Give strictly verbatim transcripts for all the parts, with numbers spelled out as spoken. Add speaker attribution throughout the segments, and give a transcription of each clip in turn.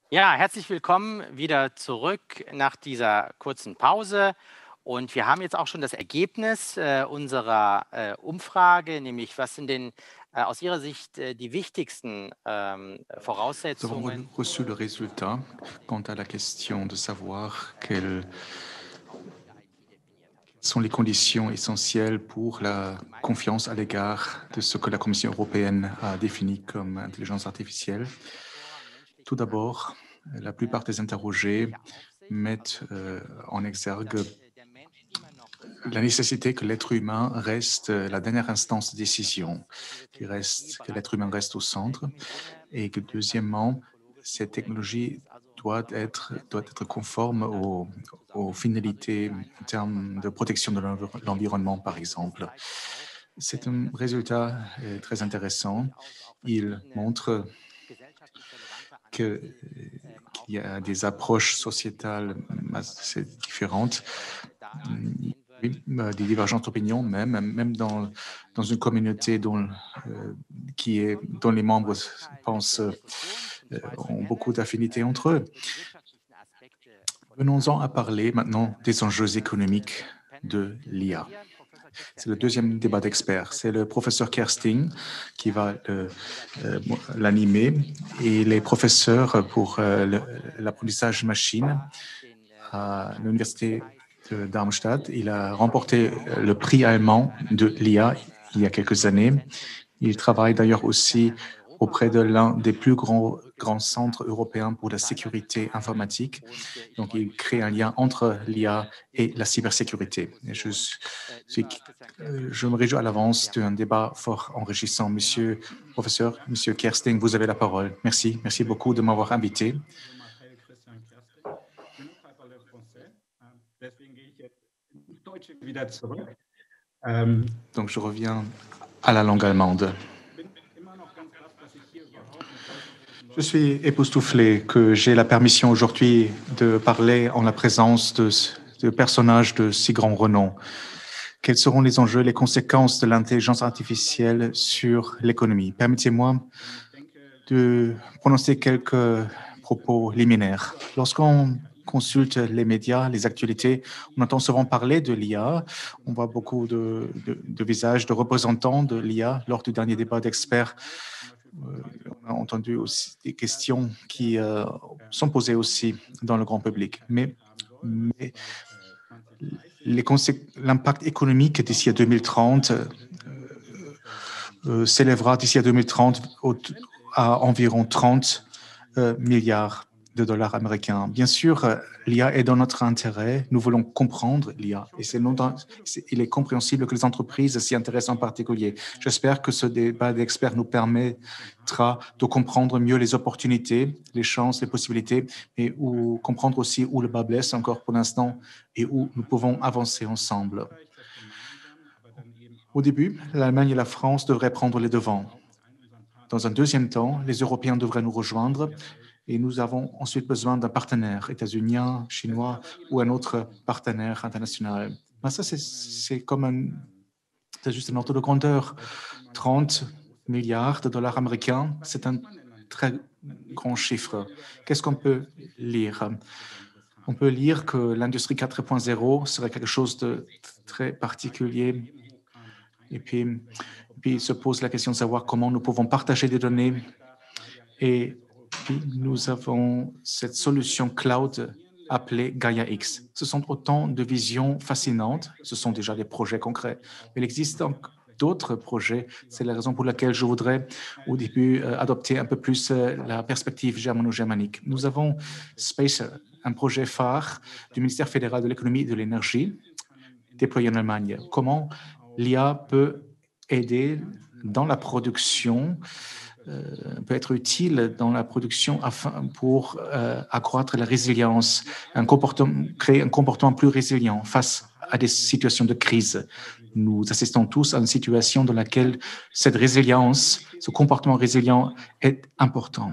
Speaker 1: Ja, herzlich willkommen wieder zurück nach dieser kurzen Pause. Und wir haben jetzt auch schon das Ergebnis äh, unserer äh, Umfrage, nämlich was sind denn äh, aus Ihrer Sicht äh, die wichtigsten ähm,
Speaker 2: Nous avons re-
Speaker 1: Voraussetzungen?
Speaker 2: reçu le résultat quant à la question de savoir quelles sont les conditions essentielles pour la confiance à l'égard de ce que la Commission européenne a défini comme intelligence artificielle. Tout d'abord, la plupart des interrogés mettent euh, en exergue la nécessité que l'être humain reste la dernière instance de décision, qu'il reste, que l'être humain reste au centre, et que deuxièmement, cette technologie doit être, doit être conforme aux, aux finalités en termes de protection de l'environnement, par exemple. C'est un résultat euh, très intéressant. Il montre que, qu'il y a des approches sociétales assez différentes, oui, des divergences d'opinion même, même dans, dans une communauté dont, euh, qui est, dont les membres pensent euh, ont beaucoup d'affinités entre eux. Venons-en à parler maintenant des enjeux économiques de l'I A. C'est le deuxième débat d'experts. C'est le professeur Kersting qui va euh, euh, l'animer et les professeurs pour euh, l'apprentissage machine à l'université de Darmstadt. Il a remporté le prix allemand de l'I A il y a quelques années. Il travaille d'ailleurs aussi auprès de l'un des plus grands, grands centres européens pour la sécurité informatique. Donc, il crée un lien entre l'I A et la cybersécurité. Et je, suis, je me réjouis à l'avance d'un débat fort enrichissant. Monsieur le professeur, Monsieur Kersting, vous avez la parole. Merci. Merci beaucoup de m'avoir invité. Donc, je reviens à la langue allemande. Je suis époustouflé que j'ai la permission aujourd'hui de parler en la présence de, de personnages de si grand renom. Quels seront les enjeux, les conséquences de l'intelligence artificielle sur l'économie? Permettez-moi de prononcer quelques propos liminaires. Lorsqu'on consulte les médias, les actualités, on entend souvent parler de l'I A. On voit beaucoup de, de, de visages de représentants de l'I A lors du dernier débat d'experts. Euh, on a entendu aussi des questions qui euh, sont posées aussi dans le grand public. Mais, mais l'impact économique d'ici à deux mille trente euh, euh, s'élèvera d'ici à deux mille trente au, à environ trente euh, milliards de dollars américains. Bien sûr, euh, l'I A est dans notre intérêt. Nous voulons comprendre l'I A et c'est il est compréhensible que les entreprises s'y intéressent en particulier. J'espère que ce débat d'experts nous permettra de comprendre mieux les opportunités, les chances, les possibilités et où, comprendre aussi où le bas blesse encore pour l'instant et où nous pouvons avancer ensemble. Au début, l'Allemagne et la France devraient prendre les devants. Dans un deuxième temps, les Européens devraient nous rejoindre et nous avons ensuite besoin d'un partenaire états-unien, chinois ou un autre partenaire international. Ben ça, c'est comme un, c'est juste un ordre de grandeur. trente milliards de dollars américains, c'est un très grand chiffre. Qu'est-ce qu'on peut lire? On peut lire que l'industrie quatre point zéro serait quelque chose de très particulier. Et puis, et puis, il se pose la question de savoir comment nous pouvons partager des données. Et puis, nous avons cette solution cloud appelée Gaia X. Ce sont autant de visions fascinantes. Ce sont déjà des projets concrets. Mais il existe donc d'autres projets. C'est la raison pour laquelle je voudrais, au début, euh, adopter un peu plus euh, la perspective germano-germanique. Nous avons Spacer, un projet phare du ministère fédéral de l'économie et de l'énergie, déployé en Allemagne. Comment l'I A peut aider dans la production, euh, peut être utile dans la production afin, pour euh, accroître la résilience, un comportement, créer un comportement plus résilient face à des situations de crise. Nous assistons tous à une situation dans laquelle cette résilience, ce comportement résilient est important.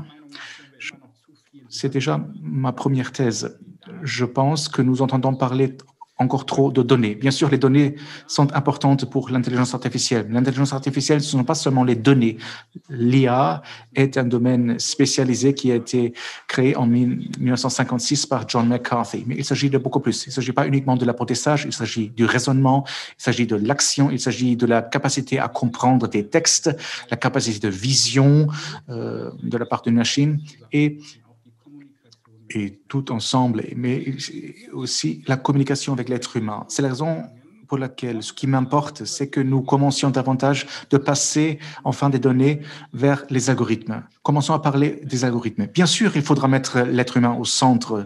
Speaker 2: C'est déjà ma première thèse. Je pense que nous entendons parler encore trop de données. Bien sûr, les données sont importantes pour l'intelligence artificielle. L'intelligence artificielle, ce ne sont pas seulement les données. L'I A est un domaine spécialisé qui a été créé en mille neuf cent cinquante-six par John McCarthy. Mais il s'agit de beaucoup plus. Il ne s'agit pas uniquement de l'apprentissage, il s'agit du raisonnement, il s'agit de l'action, il s'agit de la capacité à comprendre des textes, la capacité de vision euh, de la part d'une machine et et tout ensemble, mais aussi la communication avec l'être humain. C'est la raison pour laquelle ce qui m'importe, c'est que nous commencions davantage de passer enfin des données vers les algorithmes. Commençons à parler des algorithmes. Bien sûr, il faudra mettre l'être humain au centre.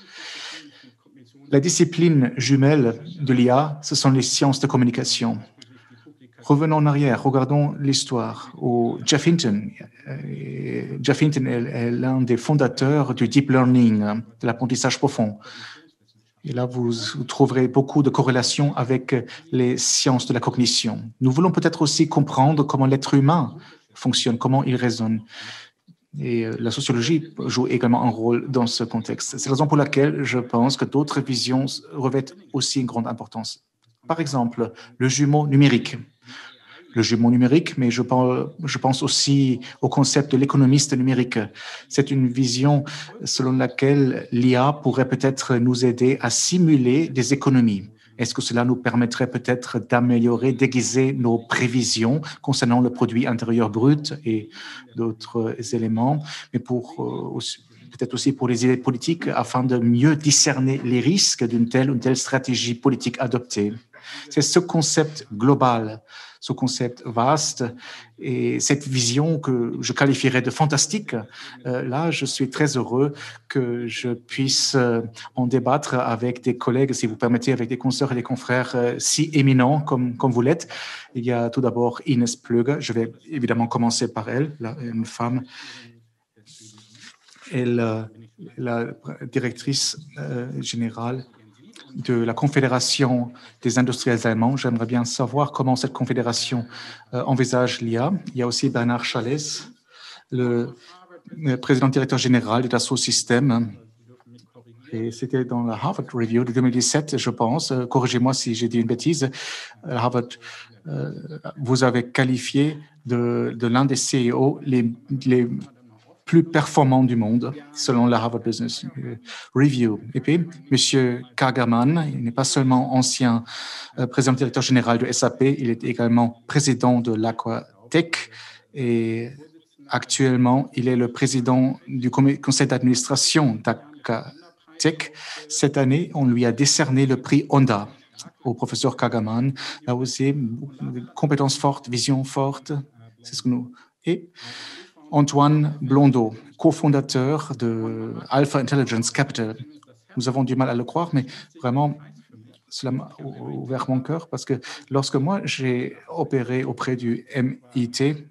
Speaker 2: La discipline jumelle de l'I A, ce sont les sciences de communication. Revenons en arrière, regardons l'histoire. Geoff Hinton, euh, Geoff Hinton est, est l'un des fondateurs du deep learning, de l'apprentissage profond. Et là, vous, vous trouverez beaucoup de corrélations avec les sciences de la cognition. Nous voulons peut-être aussi comprendre comment l'être humain fonctionne, comment il raisonne. Et la sociologie joue également un rôle dans ce contexte. C'est la raison pour laquelle je pense que d'autres visions revêtent aussi une grande importance. Par exemple, le jumeau numérique. Le jumeau numérique, mais je pense, je pense aussi au concept de l'économiste numérique. C'est une vision selon laquelle l'I A pourrait peut-être nous aider à simuler des économies. Est-ce que cela nous permettrait peut-être d'améliorer, d'aiguiser nos prévisions concernant le produit intérieur brut et d'autres éléments, mais pour euh, peut-être aussi pour les idées politiques, afin de mieux discerner les risques d'une telle ou une telle stratégie politique adoptée. C'est ce concept global, ce concept vaste et cette vision que je qualifierais de fantastique. Euh, là, je suis très heureux que je puisse euh, en débattre avec des collègues, si vous permettez, avec des consoeurs et des confrères euh, si éminents comme, comme vous l'êtes. Il y a tout d'abord Ines Plöger. Je vais évidemment commencer par elle, là, une femme. Elle est la directrice euh, générale de la Confédération des industriels allemands. J'aimerais bien savoir comment cette confédération euh, envisage l'I A. Il y a aussi Bernard Chalès, le, le président directeur général de Dassault Systèmes. Et c'était dans la Harvard Review de deux mille dix-sept, je pense. Euh, corrigez-moi si j'ai dit une bêtise. Euh, Harvard, euh, vous avez qualifié de, de l'un des C E O les, les plus performants du monde, selon la Harvard Business Review. Et puis, M. Kagerman, il n'est pas seulement ancien euh, président directeur général de S A P, il est également président de l'Aquatech et actuellement, il est le président du conseil d'administration d'Aquatech. Cette année, on lui a décerné le prix Honda au professeur Kagerman. Là aussi, compétences fortes, vision forte, c'est ce que nous... Et Antoine Blondeau, cofondateur de Alpha Intelligence Capital. Nous avons du mal à le croire, mais vraiment, cela m'a ouvert mon cœur parce que lorsque moi, j'ai opéré auprès du M I T,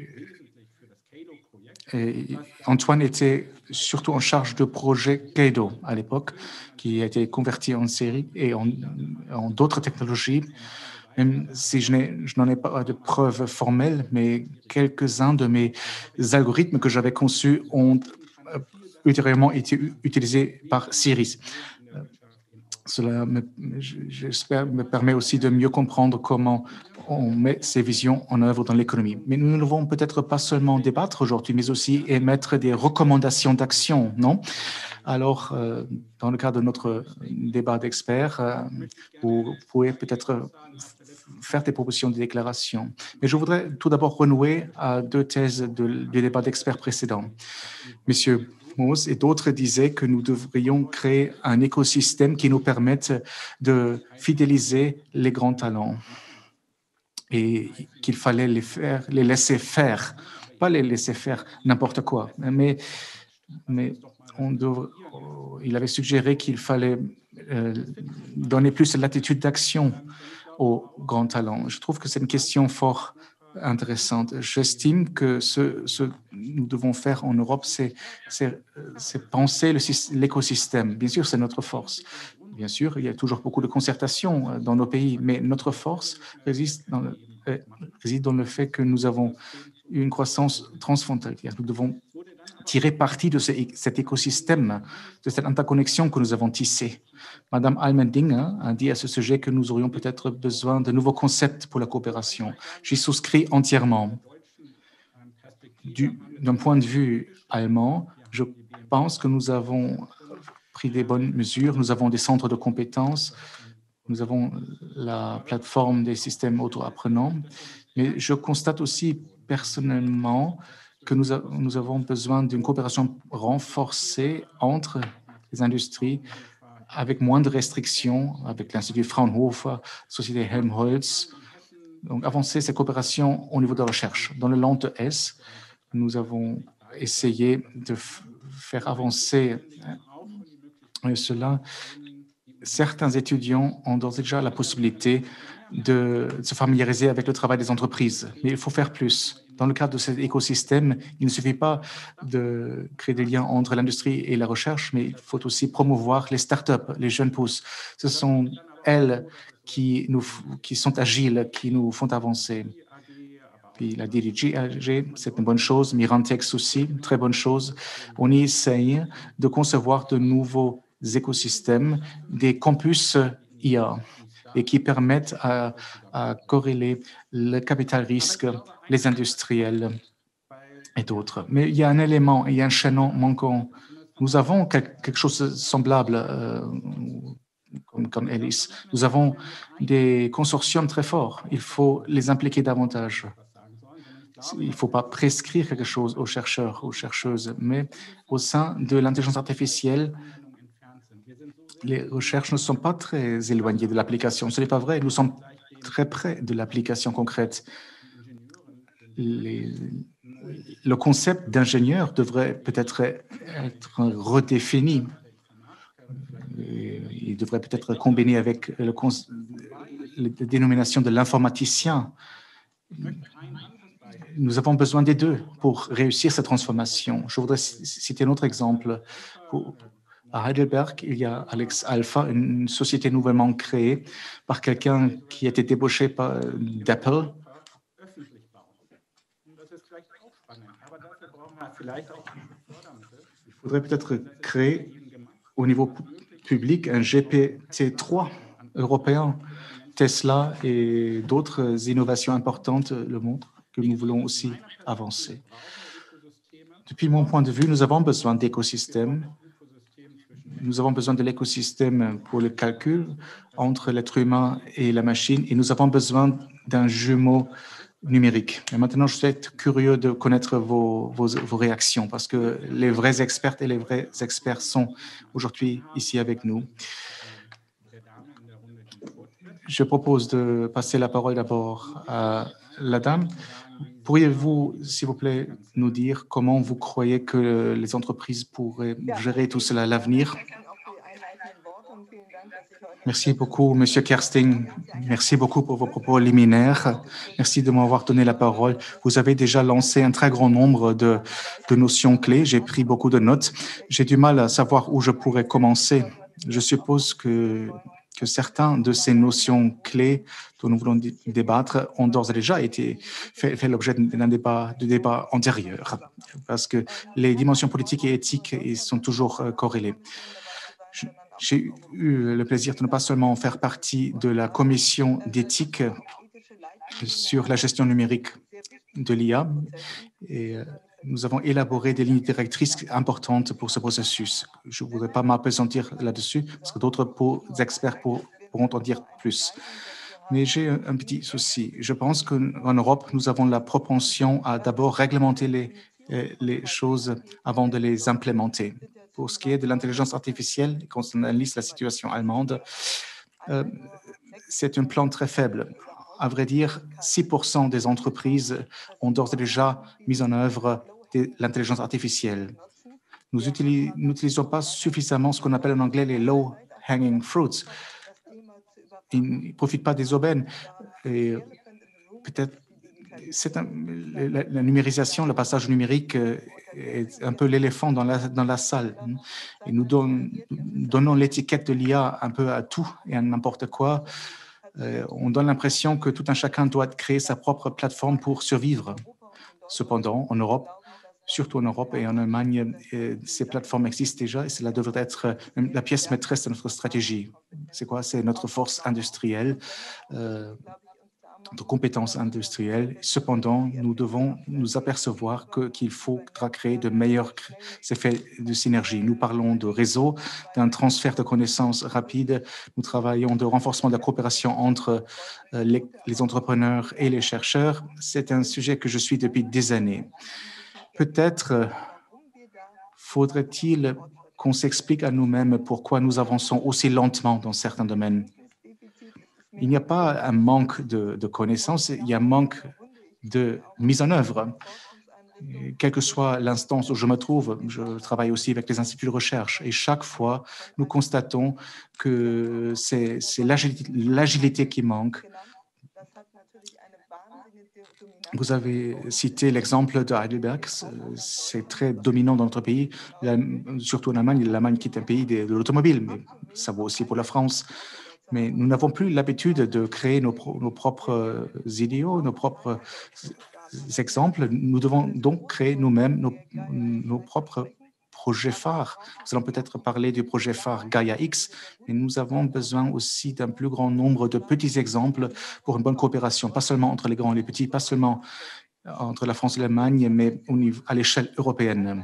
Speaker 2: Antoine était surtout en charge de projet Kaido à l'époque, qui a été converti en série et en, en d'autres technologies. Même si je n'en ai, ai pas de preuves formelles, mais quelques-uns de mes algorithmes que j'avais conçus ont euh, ultérieurement été utilisés par Siris. Euh, cela, j'espère, me permet aussi de mieux comprendre comment on met ces visions en œuvre dans l'économie. Mais nous ne devons peut-être pas seulement débattre aujourd'hui, mais aussi émettre des recommandations d'action, non? Alors, euh, dans le cadre de notre débat d'experts, euh, vous pouvez peut-être faire des propositions de déclaration. Mais je voudrais tout d'abord renouer à deux thèses de, du débat d'experts précédent. Monsieur Mose et d'autres disaient que nous devrions créer un écosystème qui nous permette de fidéliser les grands talents et qu'il fallait les faire, les laisser faire, pas les laisser faire n'importe quoi, mais, mais on devrait, il avait suggéré qu'il fallait euh, donner plus de latitude d'action aux grands talents. Je trouve que c'est une question fort intéressante. J'estime que ce, ce que nous devons faire en Europe, c'est penser l'écosystème. Bien sûr, c'est notre force. Bien sûr, il y a toujours beaucoup de concertation dans nos pays, mais notre force réside dans le, réside dans le fait que nous avons une croissance transfrontalière. Nous devons tirer parti de ce, cet écosystème, de cette interconnexion que nous avons tissée. Madame Allmendinger a dit à ce sujet que nous aurions peut-être besoin de nouveaux concepts pour la coopération. J'y souscris entièrement. D'un point de vue allemand, je pense que nous avons pris des bonnes mesures. Nous avons des centres de compétences. Nous avons la plateforme des systèmes auto-apprenants. Mais je constate aussi personnellement que nous, a, nous avons besoin d'une coopération renforcée entre les industries avec moins de restrictions, avec l'Institut Fraunhofer, la Société Helmholtz. Donc, avancer cette coopération au niveau de la recherche. Dans le Land de Hesse, nous avons essayé de faire avancer cela. Certains étudiants ont d'ores et déjà la possibilité de se familiariser avec le travail des entreprises, mais il faut faire plus. Dans le cadre de cet écosystème, il ne suffit pas de créer des liens entre l'industrie et la recherche, mais il faut aussi promouvoir les startups, les jeunes pousses. Ce sont elles qui, nous, qui sont agiles, qui nous font avancer. Puis la D D G A G, c'est une bonne chose. Mirantex aussi, très bonne chose. On essaye de concevoir de nouveaux écosystèmes, des campus I A, et qui permettent à, à corréler le capital risque, les industriels et d'autres. Mais il y a un élément, il y a un chaînon manquant. Nous avons quelque chose de semblable euh, comme, comme Alice. Nous avons des consortiums très forts. Il faut les impliquer davantage. Il ne faut pas prescrire quelque chose aux chercheurs, aux chercheuses, mais au sein de l'intelligence artificielle, les recherches ne sont pas très éloignées de l'application. Ce n'est pas vrai. Nous sommes très près de l'application concrète. Les, le concept d'ingénieur devrait peut-être être redéfini. Il devrait peut-être combiné avec le, la dénomination de l'informaticien. Nous avons besoin des deux pour réussir cette transformation. Je voudrais citer un autre exemple. Pour, à Heidelberg, il y a Alex Alpha, une société nouvellement créée par quelqu'un qui a été débauché d'Apple. Il faudrait peut-être créer au niveau public un G P T trois européen. Tesla et d'autres innovations importantes le montrent que nous voulons aussi avancer. Depuis mon point de vue, nous avons besoin d'écosystèmes. Nous avons besoin de l'écosystème pour le calcul entre l'être humain et la machine et nous avons besoin d'un jumeau numérique. Et maintenant, je suis curieux de connaître vos, vos, vos réactions parce que les vrais experts et les vrais experts sont aujourd'hui ici avec nous. Je propose de passer la parole d'abord à la dame. Pourriez-vous, s'il vous plaît, nous dire comment vous croyez que les entreprises pourraient gérer tout cela à l'avenir? Merci beaucoup, Monsieur Kersting. Merci beaucoup pour vos propos liminaires. Merci de m'avoir donné la parole. Vous avez déjà lancé un très grand nombre de, de notions clés. J'ai pris beaucoup de notes. J'ai du mal à savoir où je pourrais commencer. Je suppose que que certains de ces notions clés dont nous voulons débattre ont d'ores et déjà été fait, fait l'objet d'un débat, de débat antérieur, parce que les dimensions politiques et éthiques sont toujours corrélées. J'ai eu le plaisir de ne pas seulement faire partie de la commission d'éthique sur la gestion numérique de l'I A, et nous avons élaboré des lignes directrices importantes pour ce processus. Je ne voudrais pas m'appesantir là-dessus, parce que d'autres experts pourront en dire plus. Mais j'ai un petit souci. Je pense qu'en Europe, nous avons la propension à d'abord réglementer les, les choses avant de les implémenter. Pour ce qui est de l'intelligence artificielle, quand on analyse la situation allemande, euh, c'est un plan très faible. À vrai dire, six pour cent des entreprises ont d'ores et déjà mis en œuvre de l'intelligence artificielle. Nous n'utilisons pas suffisamment ce qu'on appelle en anglais les low-hanging fruits. Ils ne profitent pas des aubaines. Et peut-être, c'est un, la, la numérisation, le passage numérique est un peu l'éléphant dans la, dans la salle. Et nous don, donnons l'étiquette de l'I A un peu à tout et à n'importe quoi. Euh, on donne l'impression que tout un chacun doit créer sa propre plateforme pour survivre. Cependant, en Europe, surtout en Europe et en Allemagne, et ces plateformes existent déjà et cela devrait être la pièce maîtresse de notre stratégie. C'est quoi? C'est notre force industrielle, euh, notre compétence industrielle. Cependant, nous devons nous apercevoir que, qu'il faudra créer de meilleurs effets de synergie. Nous parlons de réseau, d'un transfert de connaissances rapide. Nous travaillons de renforcement de la coopération entre euh, les, les entrepreneurs et les chercheurs. C'est un sujet que je suis depuis des années. Peut-être euh, faudrait-il qu'on s'explique à nous-mêmes pourquoi nous avançons aussi lentement dans certains domaines. Il n'y a pas un manque de, de connaissances, il y a un manque de mise en œuvre. Et quelle que soit l'instance où je me trouve, je travaille aussi avec les instituts de recherche et chaque fois, nous constatons que c'est, c'est l'agilité, l'agilité qui manque. Vous avez cité l'exemple de Heidelberg, c'est très dominant dans notre pays, surtout en Allemagne. L'Allemagne qui est un pays de, de l'automobile, mais ça vaut aussi pour la France. Mais nous n'avons plus l'habitude de créer nos, pro, nos propres idéaux, nos propres exemples. Nous devons donc créer nous-mêmes nos, nos propres projets phares. Nous allons peut-être parler du projet phare Gaia X, mais nous avons besoin aussi d'un plus grand nombre de petits exemples pour une bonne coopération, pas seulement entre les grands et les petits, pas seulement entre la France et l'Allemagne, mais au niveau, à l'échelle européenne.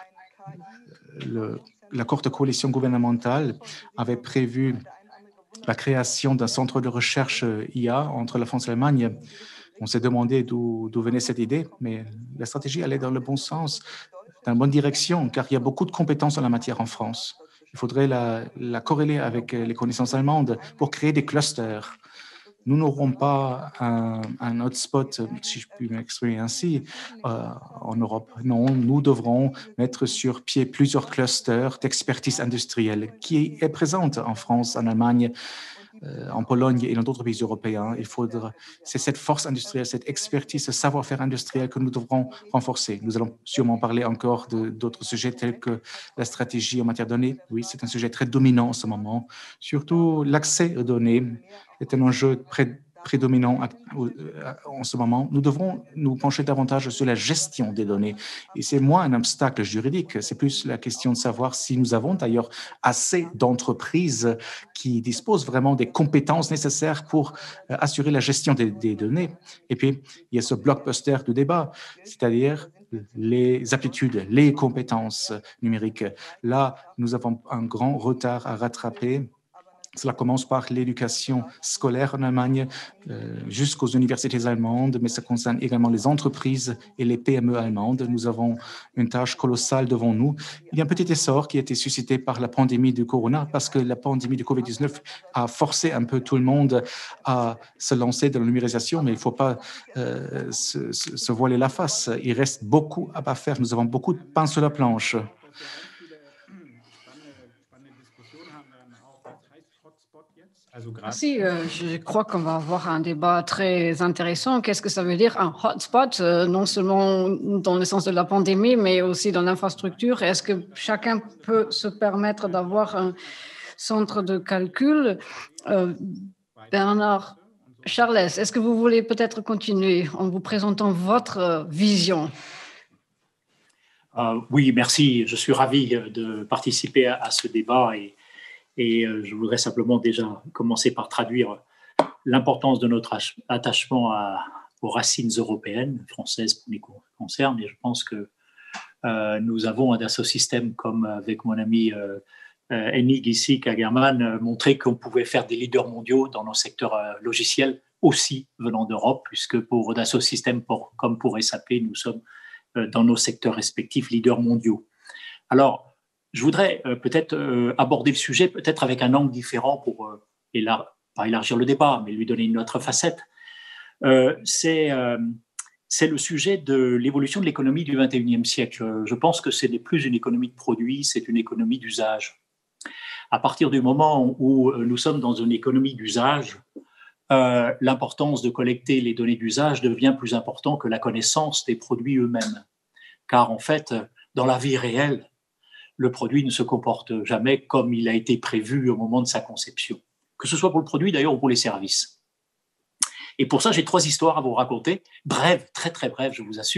Speaker 2: Le, la courte coalition gouvernementale avait prévu la création d'un centre de recherche I A entre la France et l'Allemagne. On s'est demandé d'où, d'où venait cette idée, mais la stratégie allait dans le bon sens, dans la bonne direction, car il y a beaucoup de compétences en la matière en France. Il faudrait la, la corréler avec les connaissances allemandes pour créer des clusters. Nous n'aurons pas un, un hotspot, si je puis m'exprimer ainsi, euh, en Europe. Non, nous devrons mettre sur pied plusieurs clusters d'expertise industrielle qui est présente en France, en Allemagne, euh, en Pologne et dans d'autres pays européens. Il faudra, c'est cette force industrielle, cette expertise, ce savoir-faire industriel que nous devrons renforcer. Nous allons sûrement parler encore de, d'autres sujets tels que la stratégie en matière de données. Oui, c'est un sujet très dominant en ce moment. Surtout l'accès aux données est un enjeu pré, prédominant en ce moment. Nous devrons nous pencher davantage sur la gestion des données. Et c'est moins un obstacle juridique, c'est plus la question de savoir si nous avons d'ailleurs assez d'entreprises qui disposent vraiment des compétences nécessaires pour assurer la gestion des, des données. Et puis, il y a ce blockbuster de débat, c'est-à-dire les aptitudes, les compétences numériques. Là, nous avons un grand retard à rattraper. Cela commence par l'éducation scolaire en Allemagne euh, jusqu'aux universités allemandes, mais ça concerne également les entreprises et les P M E allemandes. Nous avons une tâche colossale devant nous. Il y a un petit essor qui a été suscité par la pandémie du corona parce que la pandémie du covid dix-neuf a forcé un peu tout le monde à se lancer dans la numérisation, mais il ne faut pas euh, se, se, se voiler la face. Il reste beaucoup à faire. Nous avons beaucoup de pain sur la planche.
Speaker 3: Merci. Euh, je crois qu'on va avoir un débat très intéressant. Qu'est-ce que ça veut dire un hotspot, euh, non seulement dans le sens de la pandémie, mais aussi dans l'infrastructure? Est-ce que chacun peut se permettre d'avoir un centre de calcul? euh, Bernard, Charles, est-ce que vous voulez peut-être continuer en vous présentant votre vision?
Speaker 4: Euh, oui, merci. Je suis ravi de participer à, à ce débat et Et je voudrais simplement déjà commencer par traduire l'importance de notre attachement à, aux racines européennes, françaises pour les concerne. Et je pense que euh, nous avons à Dassault Systèmes, comme avec mon ami euh, Henning ici, Kagerman, euh, montré qu'on pouvait faire des leaders mondiaux dans nos secteurs euh, logiciels, aussi venant d'Europe, puisque pour Dassault Systèmes, pour, comme pour S A P, nous sommes euh, dans nos secteurs respectifs leaders mondiaux. Alors, je voudrais euh, peut-être euh, aborder le sujet peut-être avec un angle différent pour, euh, élar- pas élargir le débat, mais lui donner une autre facette. Euh, c'est, euh, c'est le sujet de l'évolution de l'économie du vingt et unième siècle. Je pense que ce n'est plus une économie de produits, c'est une économie d'usage. À partir du moment où nous sommes dans une économie d'usage, euh, l'importance de collecter les données d'usage devient plus importante que la connaissance des produits eux-mêmes. Car en fait, dans la vie réelle, le produit ne se comporte jamais comme il a été prévu au moment de sa conception, que ce soit pour le produit d'ailleurs ou pour les services. Et pour ça, j'ai trois histoires à vous raconter, brèves, très très brèves, je vous assure,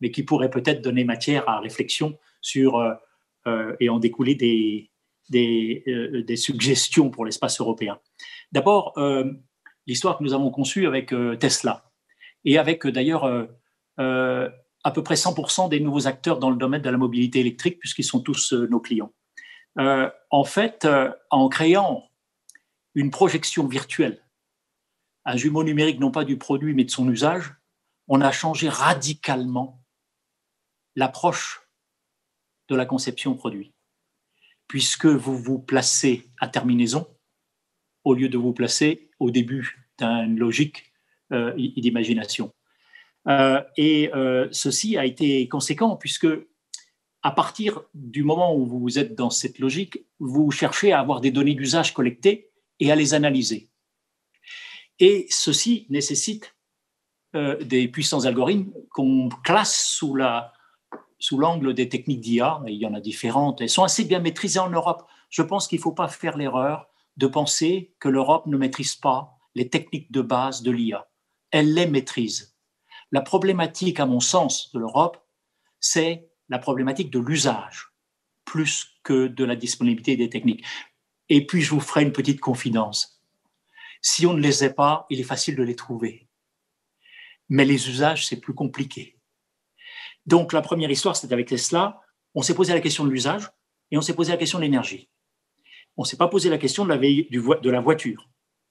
Speaker 4: mais qui pourrait peut-être donner matière à réflexion sur, euh, euh, et en découler des, des, euh, des suggestions pour l'espace européen. D'abord, euh, l'histoire que nous avons conçue avec euh, Tesla, et avec euh, d'ailleurs euh, euh, à peu près cent pour cent des nouveaux acteurs dans le domaine de la mobilité électrique, puisqu'ils sont tous euh, nos clients. Euh, en fait, euh, en créant une projection virtuelle, un jumeau numérique non pas du produit mais de son usage, on a changé radicalement l'approche de la conception produit, puisque vous vous placez à terminaison au lieu de vous placer au début d'une logique euh, d'imagination. Euh, et euh, ceci a été conséquent, puisque à partir du moment où vous êtes dans cette logique, vous cherchez à avoir des données d'usage collectées et à les analyser. Et ceci nécessite euh, des puissants algorithmes qu'on classe sous la, sous l'angle des techniques d'I A. Il y en a différentes. Elles sont assez bien maîtrisées en Europe. Je pense qu'il ne faut pas faire l'erreur de penser que l'Europe ne maîtrise pas les techniques de base de l'I A. Elle les maîtrise. La problématique, à mon sens, de l'Europe, c'est la problématique de l'usage, plus que de la disponibilité des techniques. Et puis, je vous ferai une petite confidence. Si on ne les a pas, il est facile de les trouver. Mais les usages, c'est plus compliqué. Donc, la première histoire, c'était avec Tesla. On s'est posé la question de l'usage et on s'est posé la question de l'énergie. On ne s'est pas posé la question de la, de la voiture.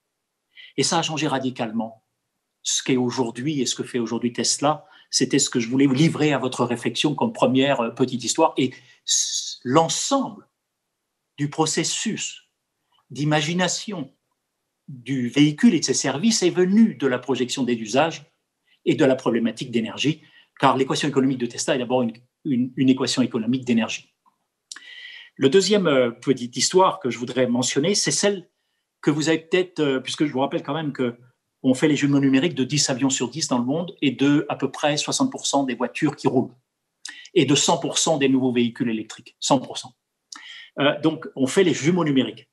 Speaker 4: Et ça a changé radicalement. Ce qu'est aujourd'hui et ce que fait aujourd'hui Tesla, c'était ce que je voulais vous livrer à votre réflexion comme première petite histoire. Et l'ensemble du processus d'imagination du véhicule et de ses services est venu de la projection des usages et de la problématique d'énergie, car l'équation économique de Tesla est d'abord une, une, une équation économique d'énergie. Le deuxième euh, petite histoire que je voudrais mentionner, c'est celle que vous avez peut-être, euh, puisque je vous rappelle quand même qu'on fait les jumeaux numériques de dix avions sur dix dans le monde et de à peu près soixante pour cent des voitures qui roulent et de cent pour cent des nouveaux véhicules électriques, cent pour cent. Euh, donc, on fait les jumeaux numériques.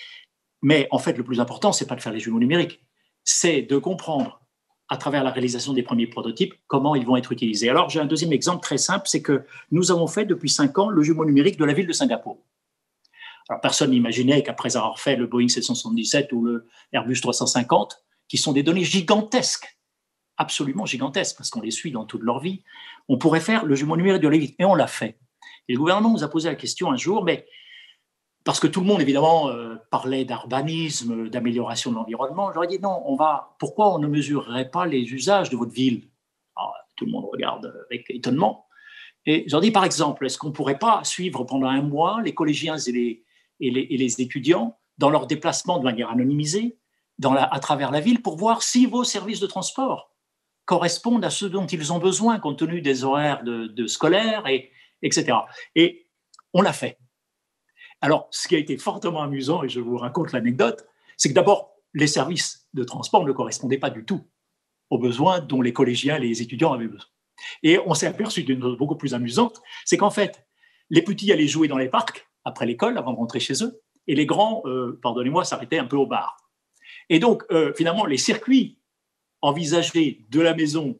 Speaker 4: Mais en fait, le plus important, ce n'est pas de faire les jumeaux numériques, c'est de comprendre, à travers la réalisation des premiers prototypes, comment ils vont être utilisés. Alors, j'ai un deuxième exemple très simple, c'est que nous avons fait depuis cinq ans le jumeau numérique de la ville de Singapour. Alors, personne n'imaginait qu'après avoir fait le Boeing sept cent soixante-dix-sept ou le Airbus trois cent cinquante, qui sont des données gigantesques, absolument gigantesques, parce qu'on les suit dans toute leur vie, on pourrait faire le jumeau numérique de la ville. Et on l'a fait. Et le gouvernement nous a posé la question un jour, mais parce que tout le monde, évidemment, euh, parlait d'urbanisme, d'amélioration de l'environnement. J'aurais dit non, on va, pourquoi on ne mesurerait pas les usages de votre ville? Alors, tout le monde regarde avec étonnement. Et j'aurais dit, par exemple, est-ce qu'on ne pourrait pas suivre pendant un mois les collégiens et les, et les, et les étudiants dans leurs déplacements de manière anonymisée dans la, à travers la ville pour voir si vos services de transport correspondent à ceux dont ils ont besoin compte tenu des horaires de, de scolaires, et, etc. Et on l'a fait. Alors, ce qui a été fortement amusant, et je vous raconte l'anecdote, c'est que d'abord, les services de transport ne correspondaient pas du tout aux besoins dont les collégiens et les étudiants avaient besoin. Et on s'est aperçu d'une chose beaucoup plus amusante, c'est qu'en fait, les petits allaient jouer dans les parcs après l'école, avant de rentrer chez eux, et les grands, euh, pardonnez-moi, s'arrêtaient un peu au bar. Et donc, euh, finalement, les circuits envisagés de la maison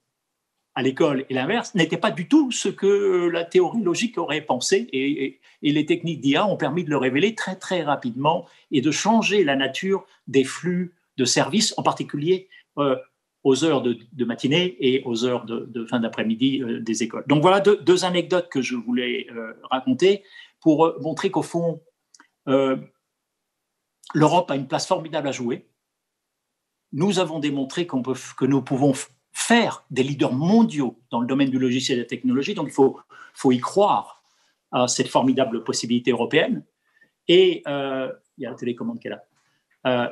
Speaker 4: à l'école et l'inverse n'était pas du tout ce que la théorie logique aurait pensé, et, et, et les techniques d'I A ont permis de le révéler très très rapidement et de changer la nature des flux de services, en particulier euh, aux heures de, de matinée et aux heures de, de fin d'après-midi euh, des écoles. Donc voilà deux, deux anecdotes que je voulais euh, raconter pour euh, montrer qu'au fond, euh, l'Europe a une place formidable à jouer. Nous avons démontré qu'on peut, que nous pouvons faire des leaders mondiaux dans le domaine du logiciel et de la technologie. Donc, il faut, faut y croire à cette formidable possibilité européenne. Et euh, il y a la télécommande qui est là. Euh,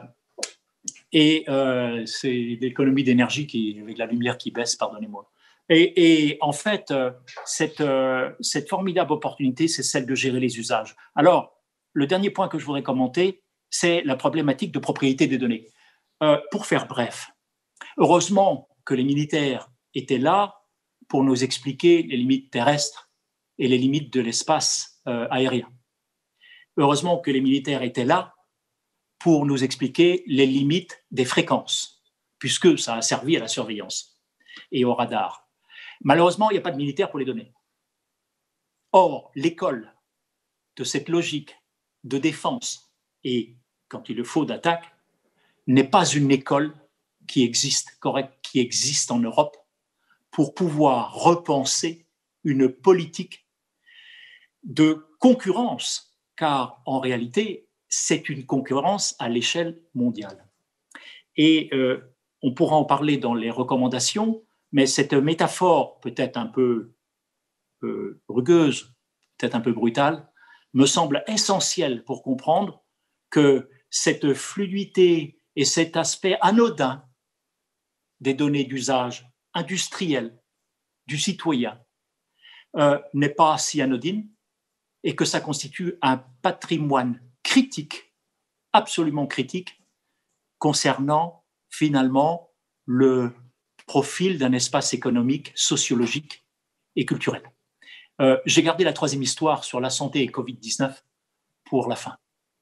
Speaker 4: et euh, c'est l'économie d'énergie qui, avec la lumière qui baisse, pardonnez-moi. Et, et en fait, euh, cette, euh, cette formidable opportunité, c'est celle de gérer les usages. Alors, le dernier point que je voudrais commenter, c'est la problématique de propriété des données. Euh, pour faire bref, heureusement que les militaires étaient là pour nous expliquer les limites terrestres et les limites de l'espace euh, aérien. Heureusement que les militaires étaient là pour nous expliquer les limites des fréquences, puisque ça a servi à la surveillance et au radar. Malheureusement, il n'y a pas de militaires pour les donner. Or, l'école de cette logique de défense et, quand il le faut, d'attaque, n'est pas une école qui existe, correct, qui existe en Europe pour pouvoir repenser une politique de concurrence, car en réalité, c'est une concurrence à l'échelle mondiale. Et euh, on pourra en parler dans les recommandations, mais cette métaphore, peut-être un peu euh, rugueuse, peut-être un peu brutale, me semble essentielle pour comprendre que cette fluidité et cet aspect anodin des données d'usage industriel du citoyen euh, n'est pas si anodine et que ça constitue un patrimoine critique, absolument critique, concernant finalement le profil d'un espace économique, sociologique et culturel. Euh, j'ai gardé la troisième histoire sur la santé et covid dix-neuf pour la fin.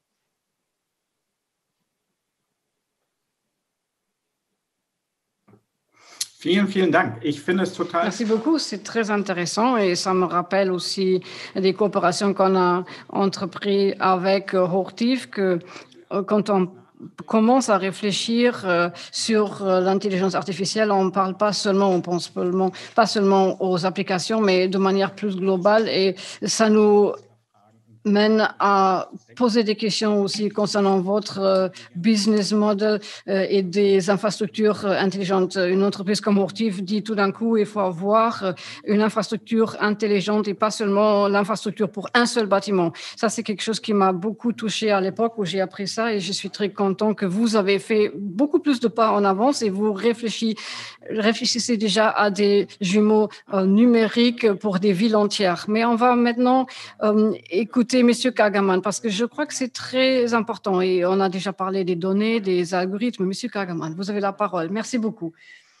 Speaker 5: Vielen, vielen Dank. Ich finde es total...
Speaker 3: Merci beaucoup, c'est très intéressant et ça me rappelle aussi des coopérations qu'on a entreprises avec Hochtief, que quand on commence à réfléchir euh, sur euh, l'intelligence artificielle, on ne parle pas seulement, on pense seulement, pas seulement aux applications, mais de manière plus globale et ça nous mène à poser des questions aussi concernant votre euh, business model euh, et des infrastructures euh, intelligentes. Une entreprise comme Hochtief dit tout d'un coup, il faut avoir euh, une infrastructure intelligente et pas seulement l'infrastructure pour un seul bâtiment. Ça, c'est quelque chose qui m'a beaucoup touché à l'époque où j'ai appris ça et je suis très content que vous avez fait beaucoup plus de pas en avance et vous réfléchissez, réfléchissez déjà à des jumeaux euh, numériques pour des villes entières. Mais on va maintenant euh, écouter M. Kagerman, parce que je crois que c'est très important et on a déjà parlé des données, des algorithmes. M. Kagerman, vous avez la parole. Merci beaucoup.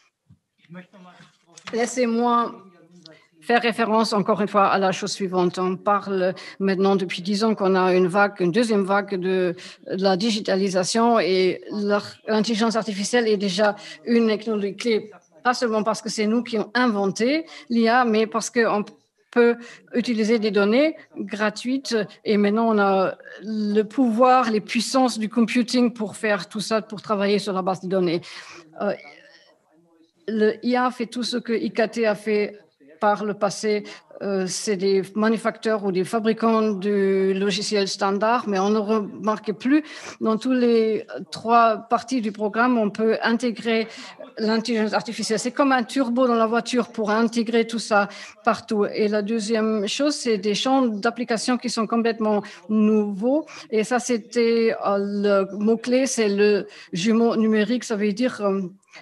Speaker 3: Laissez-moi faire référence encore une fois à la chose suivante. On parle maintenant depuis dix ans qu'on a une vague, une deuxième vague de, de la digitalisation et l'intelligence artificielle est déjà une technologie clé, pas seulement parce que c'est nous qui avons inventé l'I A, mais parce qu'on peut utiliser des données gratuites et maintenant on a le pouvoir, les puissances du computing pour faire tout ça, pour travailler sur la base de données. Euh, le I A fait tout ce que I K T a fait par le passé. Euh, c'est des manufacteurs ou des fabricants du logiciel standard, mais on ne remarque plus dans tous les trois parties du programme, on peut intégrer l'intelligence artificielle. C'est comme un turbo dans la voiture pour intégrer tout ça partout. Et la deuxième chose, c'est des champs d'application qui sont complètement nouveaux. Et ça, c'était euh, le mot-clé, c'est le jumeau numérique. Ça veut dire... Euh,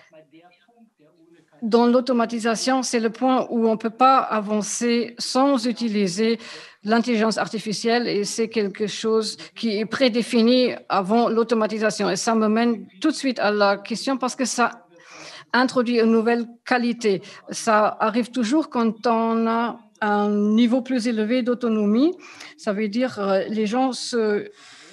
Speaker 3: dans l'automatisation, c'est le point où on ne peut pas avancer sans utiliser l'intelligence artificielle et c'est quelque chose qui est prédéfini avant l'automatisation. Et ça me mène tout de suite à la question parce que ça introduit une nouvelle qualité. Ça arrive toujours quand on a un niveau plus élevé d'autonomie. Ça veut dire que les gens se...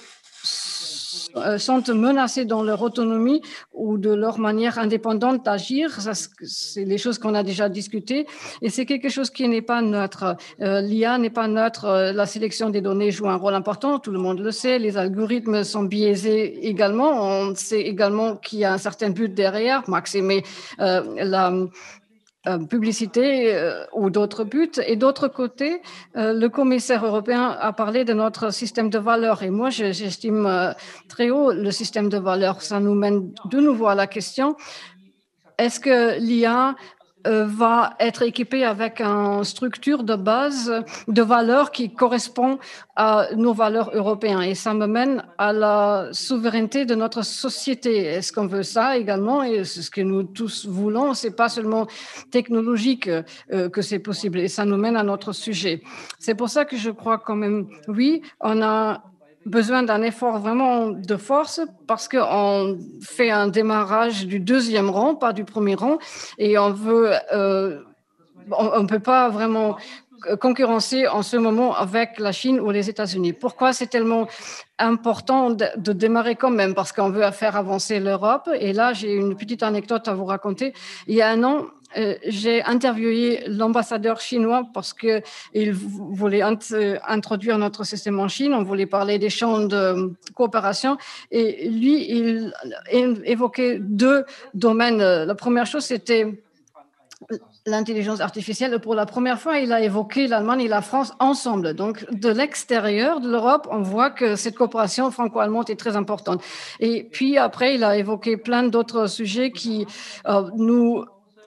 Speaker 3: sont menacés dans leur autonomie ou de leur manière indépendante d'agir. C'est les choses qu'on a déjà discutées. Et c'est quelque chose qui n'est pas neutre. Euh, L'I A n'est pas neutre. La sélection des données joue un rôle important. Tout le monde le sait. Les algorithmes sont biaisés également. On sait également qu'il y a un certain but derrière, maximiser euh, la... Euh, publicité euh, ou d'autres buts. Et d'autre côté, euh, le commissaire européen a parlé de notre système de valeurs. Et moi, j'estime euh, très haut le système de valeurs. Ça nous mène de nouveau à la question, est-ce que l'I A euh, va être équipée avec une structure de base de valeurs qui correspond à nos valeurs européennes? Et ça me mène à la souveraineté de notre société. Est-ce qu'on veut ça également? Et c'est ce que nous tous voulons. C'est pas seulement technologique euh, que c'est possible. Et ça nous mène à notre sujet. C'est pour ça que je crois quand même, oui, on a besoin d'un effort vraiment de force parce qu'on fait un démarrage du deuxième rang, pas du premier rang, et on veut, euh, on ne peut pas vraiment concurrencer en ce moment avec la Chine ou les États-Unis. Pourquoi c'est tellement important de, de démarrer quand même? Parce qu'on veut faire avancer l'Europe. Et là, j'ai une petite anecdote à vous raconter. Il y a un an, Euh, j'ai interviewé l'ambassadeur chinois parce qu'il voulait int- introduire notre système en Chine. On voulait parler des champs de coopération. Et lui, il évoquait deux domaines. La première chose, c'était l'intelligence artificielle. Pour la première fois, il a évoqué l'Allemagne et la France ensemble. Donc, de l'extérieur de l'Europe, on voit que cette coopération franco-allemande est très importante. Et puis après, il a évoqué plein d'autres sujets qui euh, nous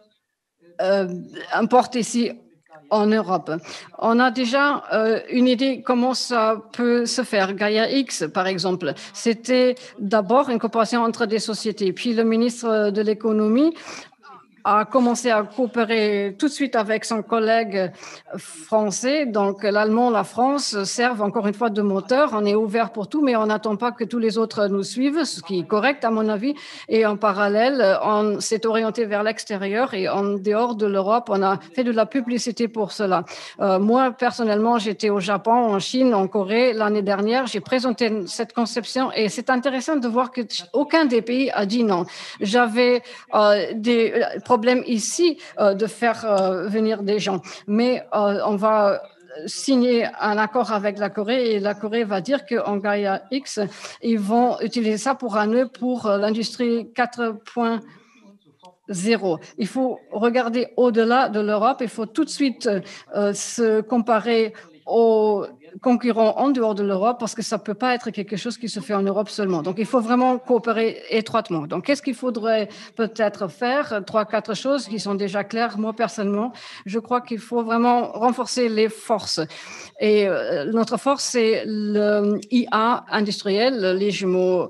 Speaker 3: euh, importent ici en Europe. On a déjà euh, une idée comment ça peut se faire. Gaia X, par exemple, c'était d'abord une coopération entre des sociétés. Puis le ministre de l'économie a commencé à coopérer tout de suite avec son collègue français. Donc, l'allemand, la France servent encore une fois de moteur. On est ouvert pour tout, mais on n'attend pas que tous les autres nous suivent, ce qui est correct à mon avis. Et en parallèle, on s'est orienté vers l'extérieur et en dehors de l'Europe, on a fait de la publicité pour cela. Euh, moi, personnellement, j'étais au Japon, en Chine, en Corée l'année dernière. J'ai présenté cette conception et c'est intéressant de voir qu'aucun des pays a dit non. J'avais euh, des problème ici euh, de faire euh, venir des gens. Mais euh, on va signer un accord avec la Corée et la Corée va dire qu'en Gaia X, ils vont utiliser ça pour un nœud pour euh, l'industrie quatre point zéro. Il faut regarder au-delà de l'Europe. Il faut tout de suite euh, se comparer aux concurrents en dehors de l'Europe parce que ça ne peut pas être quelque chose qui se fait en Europe seulement. Donc, il faut vraiment coopérer étroitement. Donc, qu'est-ce qu'il faudrait peut-être faire? Trois, quatre choses qui sont déjà claires. Moi, personnellement, je crois qu'il faut vraiment renforcer les forces. Et euh, notre force, c'est l'I A industriel, les jumeaux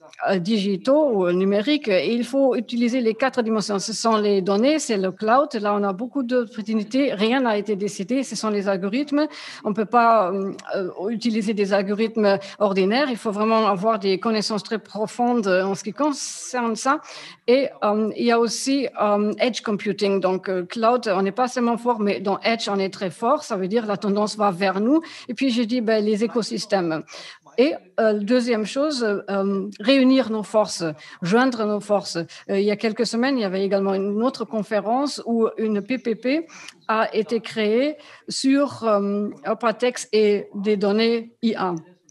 Speaker 3: digitaux ou numériques. Et il faut utiliser les quatre dimensions. Ce sont les données, c'est le cloud. Là, on a beaucoup d'opportunités. Rien n'a été décidé. Ce sont les algorithmes. On ne peut pas euh, utiliser des algorithmes ordinaires. Il faut vraiment avoir des connaissances très profondes en ce qui concerne ça. Et euh, il y a aussi euh, edge computing. Donc, euh, cloud, on n'est pas seulement fort, mais dans edge, on est très fort. Ça veut dire la tendance va vers nous. Et puis, j'ai dit, ben, les écosystèmes. Et euh, deuxième chose, euh, réunir nos forces, joindre nos forces. Euh, il y a quelques semaines, il y avait également une autre conférence où une P P P a été créée sur euh, OpenText et des données I A.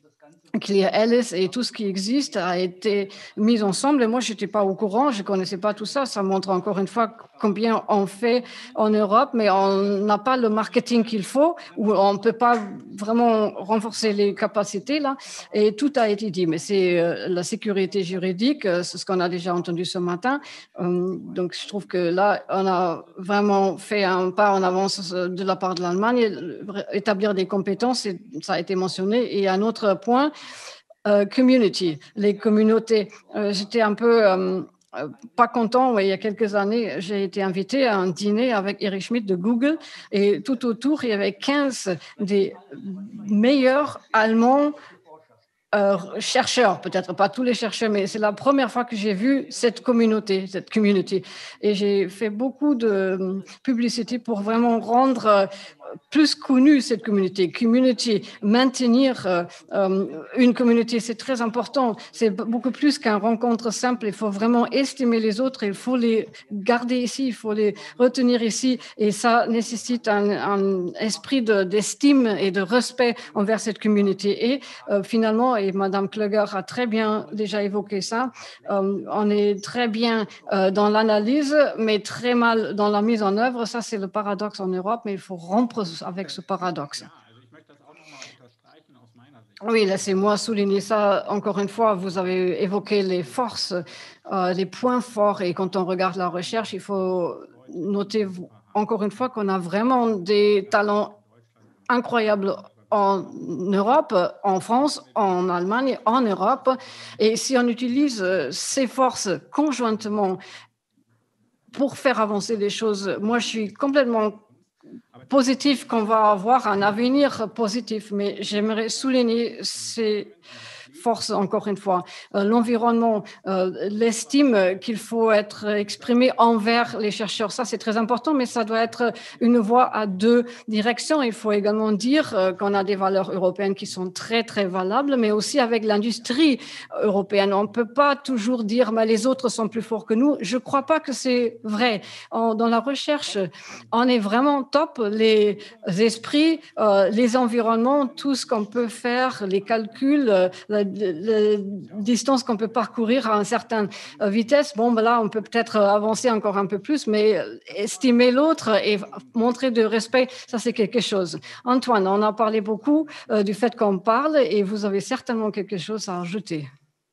Speaker 3: ClearAlice et tout ce qui existe a été mis ensemble. Et moi, je n'étais pas au courant, je ne connaissais pas tout ça. Ça montre encore une fois combien on fait en Europe, mais on n'a pas le marketing qu'il faut, ou on ne peut pas vraiment renforcer les capacités là. Et tout a été dit, mais c'est euh, la sécurité juridique, euh, c'est ce qu'on a déjà entendu ce matin. Euh, donc, je trouve que là, on a vraiment fait un pas en avance de la part de l'Allemagne, établir des compétences, et ça a été mentionné. Et un autre point, euh, community, les communautés. Euh, j'étais un peu euh, pas content, ouais, il y a quelques années, j'ai été invitée à un dîner avec Eric Schmidt de Google et tout autour, il y avait quinze des meilleurs Allemands Euh, chercheurs, peut-être pas tous les chercheurs, mais c'est la première fois que j'ai vu cette communauté, cette community. Et j'ai fait beaucoup de publicité pour vraiment rendre euh, plus connue cette communauté. Community, maintenir euh, euh, une communauté, c'est très important. C'est beaucoup plus qu'une rencontre simple. Il faut vraiment estimer les autres, il faut les garder ici, il faut les retenir ici. Et ça nécessite un, un esprit de, d'estime et de respect envers cette communauté. Et euh, finalement, et Madame Kluger a très bien déjà évoqué ça, euh, on est très bien euh, dans l'analyse, mais très mal dans la mise en œuvre. Ça, c'est le paradoxe en Europe, mais il faut rompre avec ce paradoxe. Oui, laissez-moi souligner ça. Encore une fois, vous avez évoqué les forces, euh, les points forts, et quand on regarde la recherche, il faut noter encore une fois qu'on a vraiment des talents incroyables en Europe, en France, en Allemagne, en Europe. Et si on utilise ces forces conjointement pour faire avancer les choses, moi, je suis complètement positif qu'on va avoir un avenir positif. Mais j'aimerais souligner ces force, encore une fois. Euh, l'environnement, euh, l'estime qu'il faut être exprimé envers les chercheurs, ça c'est très important, mais ça doit être une voie à deux directions. Il faut également dire euh, qu'on a des valeurs européennes qui sont très, très valables, mais aussi avec l'industrie européenne. On ne peut pas toujours dire mais les autres sont plus forts que nous. Je ne crois pas que c'est vrai. En, dans la recherche, on est vraiment top. Les esprits, euh, les environnements, tout ce qu'on peut faire, les calculs, euh, la, la distance qu'on peut parcourir à une certaine vitesse, bon, ben là, on peut peut-être avancer encore un peu plus, mais estimer l'autre et montrer de respect, ça, c'est quelque chose. Antoine, on a parlé beaucoup euh, du fait qu'on parle et vous avez certainement quelque chose à ajouter.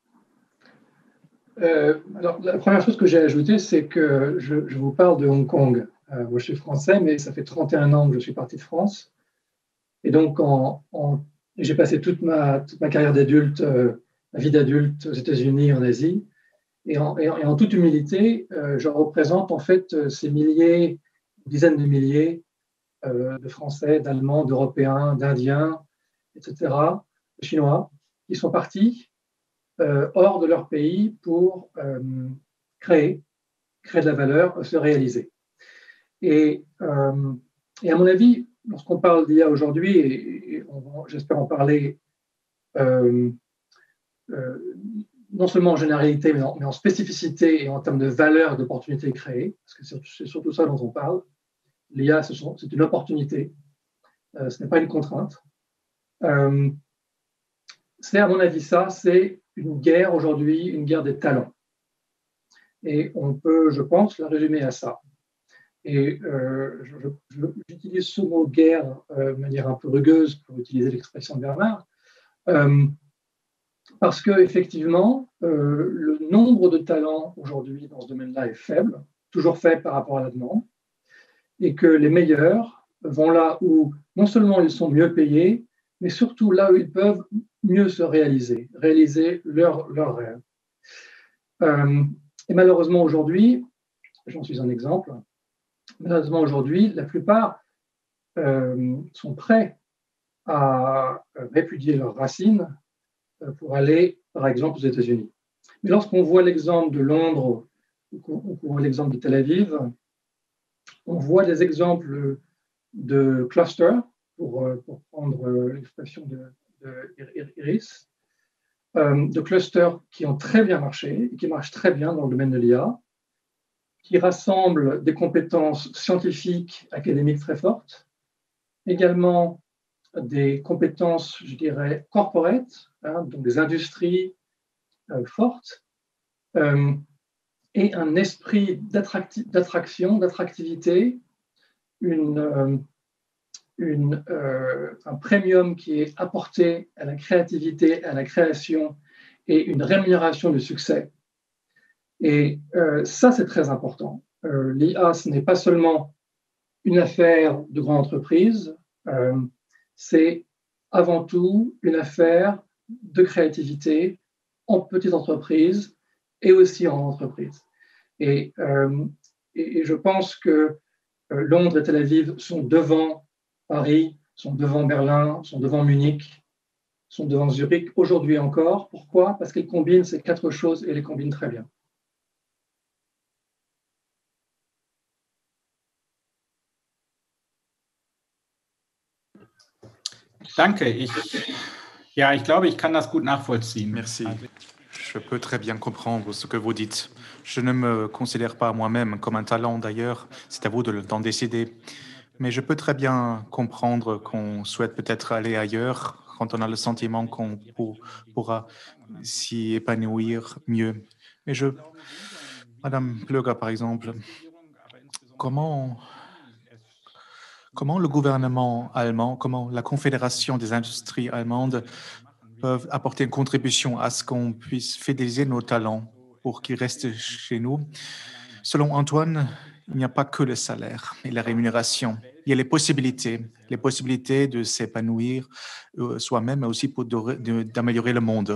Speaker 6: Euh, alors, la première chose que j'ai ajoutée, c'est que je, je vous parle de Hong Kong. Euh, moi, je suis français, mais ça fait trente et un ans que je suis parti de France. Et donc, en, en, j'ai passé toute ma, toute ma carrière d'adulte, euh, ma vie d'adulte aux États-Unis, en Asie. Et en, et en, et en toute humilité, euh, je représente en fait ces milliers, dizaines de milliers euh, de Français, d'Allemands, d'Européens, d'Indiens, et cetera, de Chinois, qui sont partis euh, hors de leur pays pour euh, créer, créer de la valeur, se réaliser. Et, euh, et à mon avis, lorsqu'on parle d'I A aujourd'hui, et, et on, j'espère en parler euh, euh, non seulement en généralité, mais en, mais en spécificité et en termes de valeur d'opportunités créées, parce que c'est, c'est surtout ça dont on parle. L'I A, ce sont, c'est une opportunité, euh, ce n'est pas une contrainte. Euh, c'est, à mon avis, ça, c'est une guerre aujourd'hui, une guerre des talents. Et on peut, je pense, la résumer à ça. Et euh, je, je, j'utilise ce mot guerre euh, de manière un peu rugueuse pour utiliser l'expression de Bernard, euh, parce qu'effectivement, euh, le nombre de talents aujourd'hui dans ce domaine-là est faible, toujours faible par rapport à la demande, et que les meilleurs vont là où non seulement ils sont mieux payés, mais surtout là où ils peuvent mieux se réaliser, réaliser leurs leur rêves. Euh, et malheureusement aujourd'hui, j'en suis un exemple, malheureusement aujourd'hui, la plupart euh, sont prêts à répudier leurs racines pour aller, par exemple, aux États-Unis. Mais lorsqu'on voit l'exemple de Londres ou qu'on voit l'exemple de Tel Aviv, on voit des exemples de clusters, pour, pour prendre l'expression de, de Iris, euh, de clusters qui ont très bien marché et qui marchent très bien dans le domaine de l'I A, qui rassemblent des compétences scientifiques, académiques très fortes, également des compétences, je dirais, corporate, hein, donc des industries euh, fortes, euh, et un esprit d'attracti- d'attraction, d'attractivité, une, euh, une, euh, un premium qui est apporté à la créativité, à la création, et une rémunération du succès. Et euh, ça, c'est très important. Euh, L'I A, ce n'est pas seulement une affaire de grande entreprise, euh, c'est avant tout une affaire de créativité en petite entreprise et aussi en entreprise. Et, euh, et, et je pense que euh, Londres et Tel Aviv sont devant Paris, sont devant Berlin, sont devant Munich, sont devant Zurich aujourd'hui encore. Pourquoi? Parce qu'ils combinent ces quatre choses et les combinent très bien.
Speaker 5: Danke. Ich, ja, ich glaube, ich kann das gut nachvollziehen.
Speaker 2: Merci. Je peux très bien comprendre ce que vous dites. Je ne me considère pas moi-même comme un talent d'ailleurs, c'est à vous de d'en décider. Mais je peux très bien comprendre qu'on souhaite peut-être aller ailleurs quand on a le sentiment qu'on pour, pourra s'y épanouir mieux. Mais je, Madame Plöger par exemple, comment, comment le gouvernement allemand, comment la Confédération des industries allemandes peuvent apporter une contribution à ce qu'on puisse fidéliser nos talents pour qu'ils restent chez nous. Selon Antoine, il n'y a pas que le salaire et la rémunération. Il y a les possibilités, les possibilités de s'épanouir euh, soi-même, mais aussi pour de, de, d'améliorer le monde.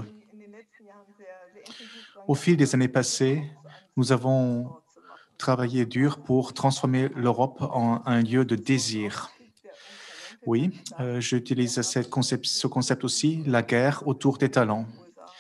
Speaker 2: Au fil des années passées, nous avons travaillé dur pour transformer l'Europe en un lieu de désir. Oui, euh, j'utilise cette concept, ce concept aussi, la guerre autour des talents.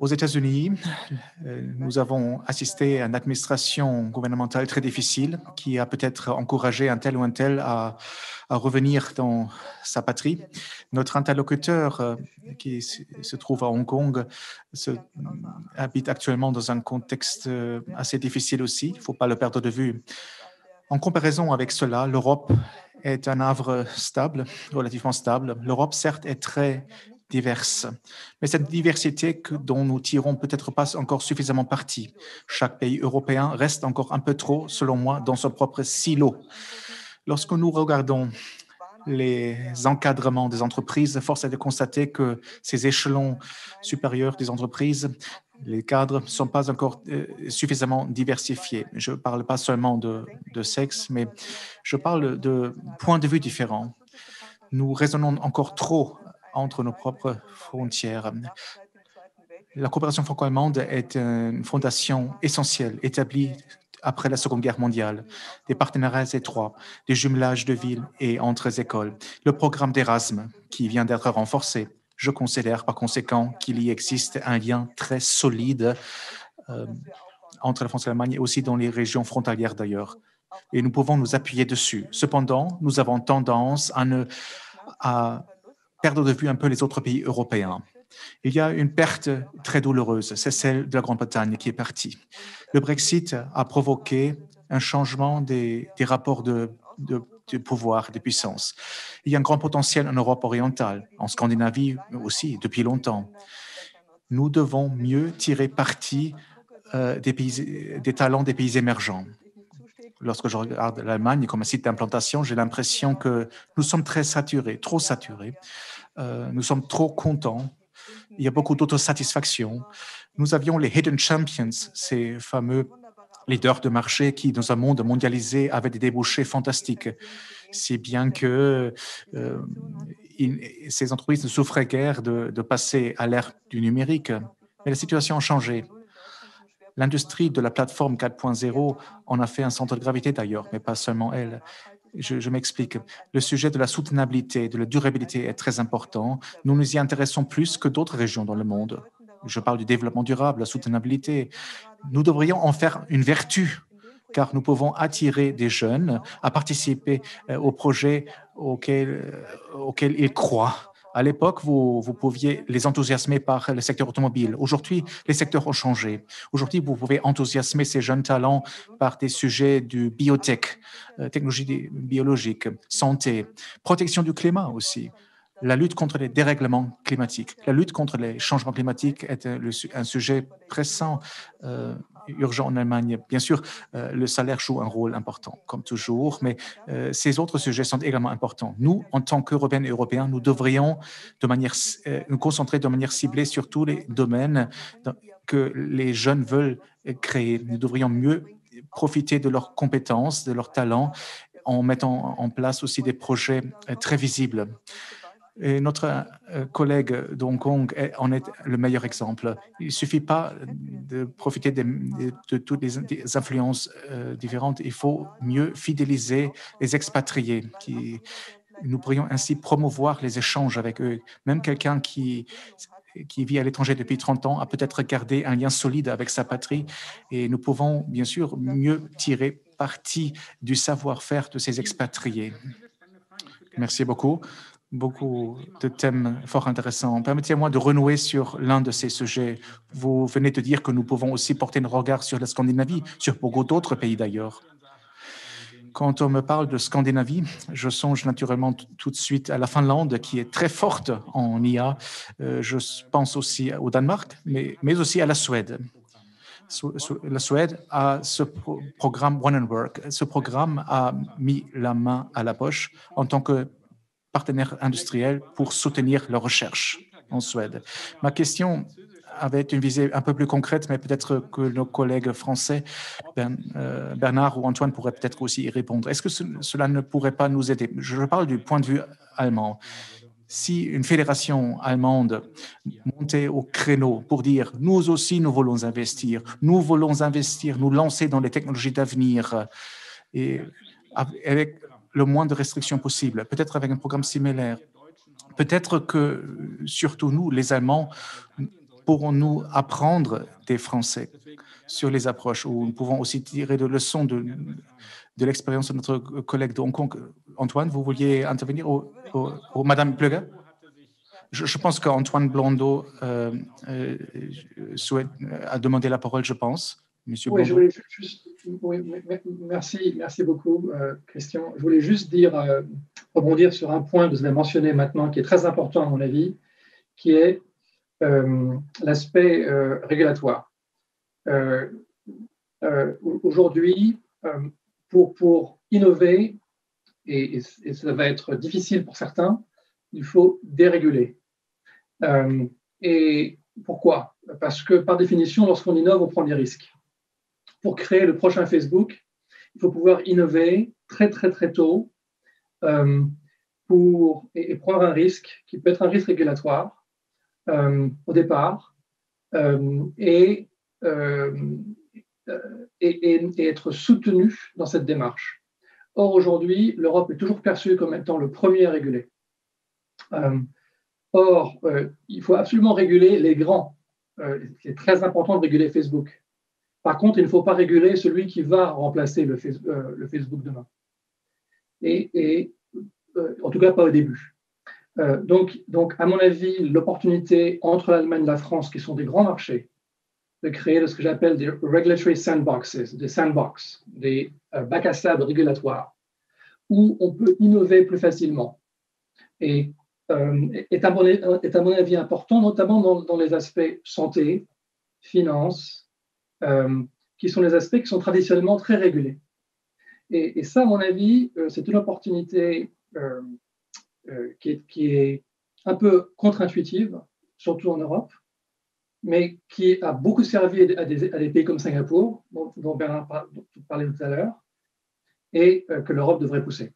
Speaker 2: Aux États-Unis, euh, nous avons assisté à une administration gouvernementale très difficile qui a peut-être encouragé un tel ou un tel à, à revenir dans sa patrie. Notre interlocuteur euh, qui se trouve à Hong Kong se, habite actuellement dans un contexte euh, assez difficile aussi. Il ne faut pas le perdre de vue. En comparaison avec cela, l'Europe est un havre stable, relativement stable. L'Europe, certes, est très diverse, mais cette diversité que, dont nous tirons peut-être pas encore suffisamment parti. Chaque pays européen reste encore un peu trop, selon moi, dans son propre silo. Lorsque nous regardons les encadrements des entreprises, force est de constater que ces échelons supérieurs des entreprises, les cadres ne sont pas encore euh, suffisamment diversifiés. Je ne parle pas seulement de, de sexe, mais je parle de points de vue différents. Nous raisonnons encore trop entre nos propres frontières. La coopération franco-allemande est une fondation essentielle établie après la Seconde Guerre mondiale, des partenariats étroits, des jumelages de villes et entre écoles, le programme d'Erasme qui vient d'être renforcé. Je considère par conséquent qu'il y existe un lien très solide euh, entre la France et l'Allemagne et aussi dans les régions frontalières d'ailleurs. Et nous pouvons nous appuyer dessus. Cependant, nous avons tendance à, ne, à perdre de vue un peu les autres pays européens. Il y a une perte très douloureuse, c'est celle de la Grande-Bretagne qui est partie. Le Brexit a provoqué un changement des, des rapports de, de, de pouvoir, de puissance. Il y a un grand potentiel en Europe orientale, en Scandinavie aussi, depuis longtemps. Nous devons mieux tirer parti euh, des, pays, des talents des pays émergents. Lorsque je regarde l'Allemagne comme un site d'implantation, j'ai l'impression que nous sommes très saturés, trop saturés. Euh, nous sommes trop contents. Il y a beaucoup d'autosatisfaction. Nous avions les hidden champions, ces fameux leaders de marché qui, dans un monde mondialisé, avaient des débouchés fantastiques. Si bien que euh, il, ces entreprises ne souffraient guère de, de passer à l'ère du numérique. Mais la situation a changé. L'industrie de la plateforme quatre point zéro en a fait un centre de gravité d'ailleurs, mais pas seulement elle. Je, je m'explique. Le sujet de la soutenabilité, de la durabilité est très important. Nous nous y intéressons plus que d'autres régions dans le monde. Je parle du développement durable, la soutenabilité. Nous devrions en faire une vertu, car nous pouvons attirer des jeunes à participer aux projets auxquels, auxquels ils croient. À l'époque, vous, vous pouviez les enthousiasmer par le secteur automobile. Aujourd'hui, les secteurs ont changé. Aujourd'hui, vous pouvez enthousiasmer ces jeunes talents par des sujets du biotech, euh, technologie biologique, santé, protection du climat aussi. La lutte contre les dérèglements climatiques. La lutte contre les changements climatiques est un, un sujet pressant, euh, urgent en Allemagne. Bien sûr, euh, le salaire joue un rôle important, comme toujours, mais euh, ces autres sujets sont également importants. Nous, en tant qu'Européennes et Européens, nous devrions de manière, euh, nous concentrer de manière ciblée sur tous les domaines que les jeunes veulent créer. Nous devrions mieux profiter de leurs compétences, de leurs talents, en mettant en place aussi des projets très visibles. Et notre euh, collègue de Hong Kong est, en est le meilleur exemple. Il ne suffit pas de profiter de, de, de toutes les, les influences euh, différentes. Il faut mieux fidéliser les expatriés. Qui, nous pourrions ainsi promouvoir les échanges avec eux. Même quelqu'un qui, qui vit à l'étranger depuis trente ans a peut-être gardé un lien solide avec sa patrie. Et nous pouvons, bien sûr, mieux tirer parti du savoir-faire de ces expatriés. Merci beaucoup. Beaucoup de thèmes fort intéressants. Permettez-moi de renouer sur l'un de ces sujets. Vous venez de dire que nous pouvons aussi porter un regard sur la Scandinavie, sur beaucoup d'autres pays d'ailleurs. Quand on me parle de Scandinavie, je songe naturellement tout de suite à la Finlande, qui est très forte en I A. Je pense aussi au Danemark, mais, mais aussi à la Suède. La Suède a ce pro programme One and Work. Ce programme a mis la main à la poche en tant que partenaires industriels pour soutenir la recherche en Suède. Ma question avait une visée un peu plus concrète, mais peut-être que nos collègues français, Bernard ou Antoine, pourraient peut-être aussi y répondre. Est-ce que ce, cela ne pourrait pas nous aider? Je parle du point de vue allemand. Si une fédération allemande montait au créneau pour dire « nous aussi, nous voulons investir, nous voulons investir, nous lancer dans les technologies d'avenir » et avec le moins de restrictions possible, peut-être avec un programme similaire. Peut-être que, surtout nous, les Allemands, pourrons-nous apprendre des Français sur les approches, ou nous pouvons aussi tirer des leçons de, de l'expérience de notre collègue de Hong Kong. Antoine, vous vouliez intervenir ou, ou, ou Madame Pleuger? je, je pense qu'Antoine Blondeau euh, euh, souhaite, a demandé la parole, je pense. Monsieur
Speaker 6: oui,
Speaker 2: Blondeau.
Speaker 6: je voulais juste, oui, merci, merci beaucoup, euh, Christian. Je voulais juste dire, euh, rebondir sur un point que vous avez mentionné maintenant, qui est très important à mon avis, qui est euh, l'aspect euh, régulatoire. Euh, euh, aujourd'hui, euh, pour, pour innover, et, et ça va être difficile pour certains, il faut déréguler. Euh, et pourquoi? Parce que par définition, lorsqu'on innove, on prend des risques. Pour créer le prochain Facebook, il faut pouvoir innover très très très tôt euh, pour, et, et prendre un risque qui peut être un risque régulatoire euh, au départ euh, et, euh, et, et, et être soutenu dans cette démarche. Or, aujourd'hui, l'Europe est toujours perçue comme étant le premier à réguler. Euh, or, euh, il faut absolument réguler les grands. Euh, c'est très important de réguler Facebook. Par contre, il ne faut pas réguler celui qui va remplacer le, face, euh, le Facebook demain. Et, et euh, en tout cas, pas au début. Euh, donc, donc, à mon avis, l'opportunité entre l'Allemagne et la France, qui sont des grands marchés, de créer ce que j'appelle des regulatory sandboxes, des sandbox, des euh, bacs à sable régulatoires, où on peut innover plus facilement. Et euh, est, à mon, est à mon avis important, notamment dans, dans les aspects santé, finance, Euh, qui sont les aspects qui sont traditionnellement très régulés. Et, et ça, à mon avis, euh, c'est une opportunité euh, euh, qui, est, qui est un peu contre-intuitive, surtout en Europe, mais qui a beaucoup servi à des, à des pays comme Singapour, dont, dont Bernard parlait tout à l'heure, et euh, que l'Europe devrait pousser.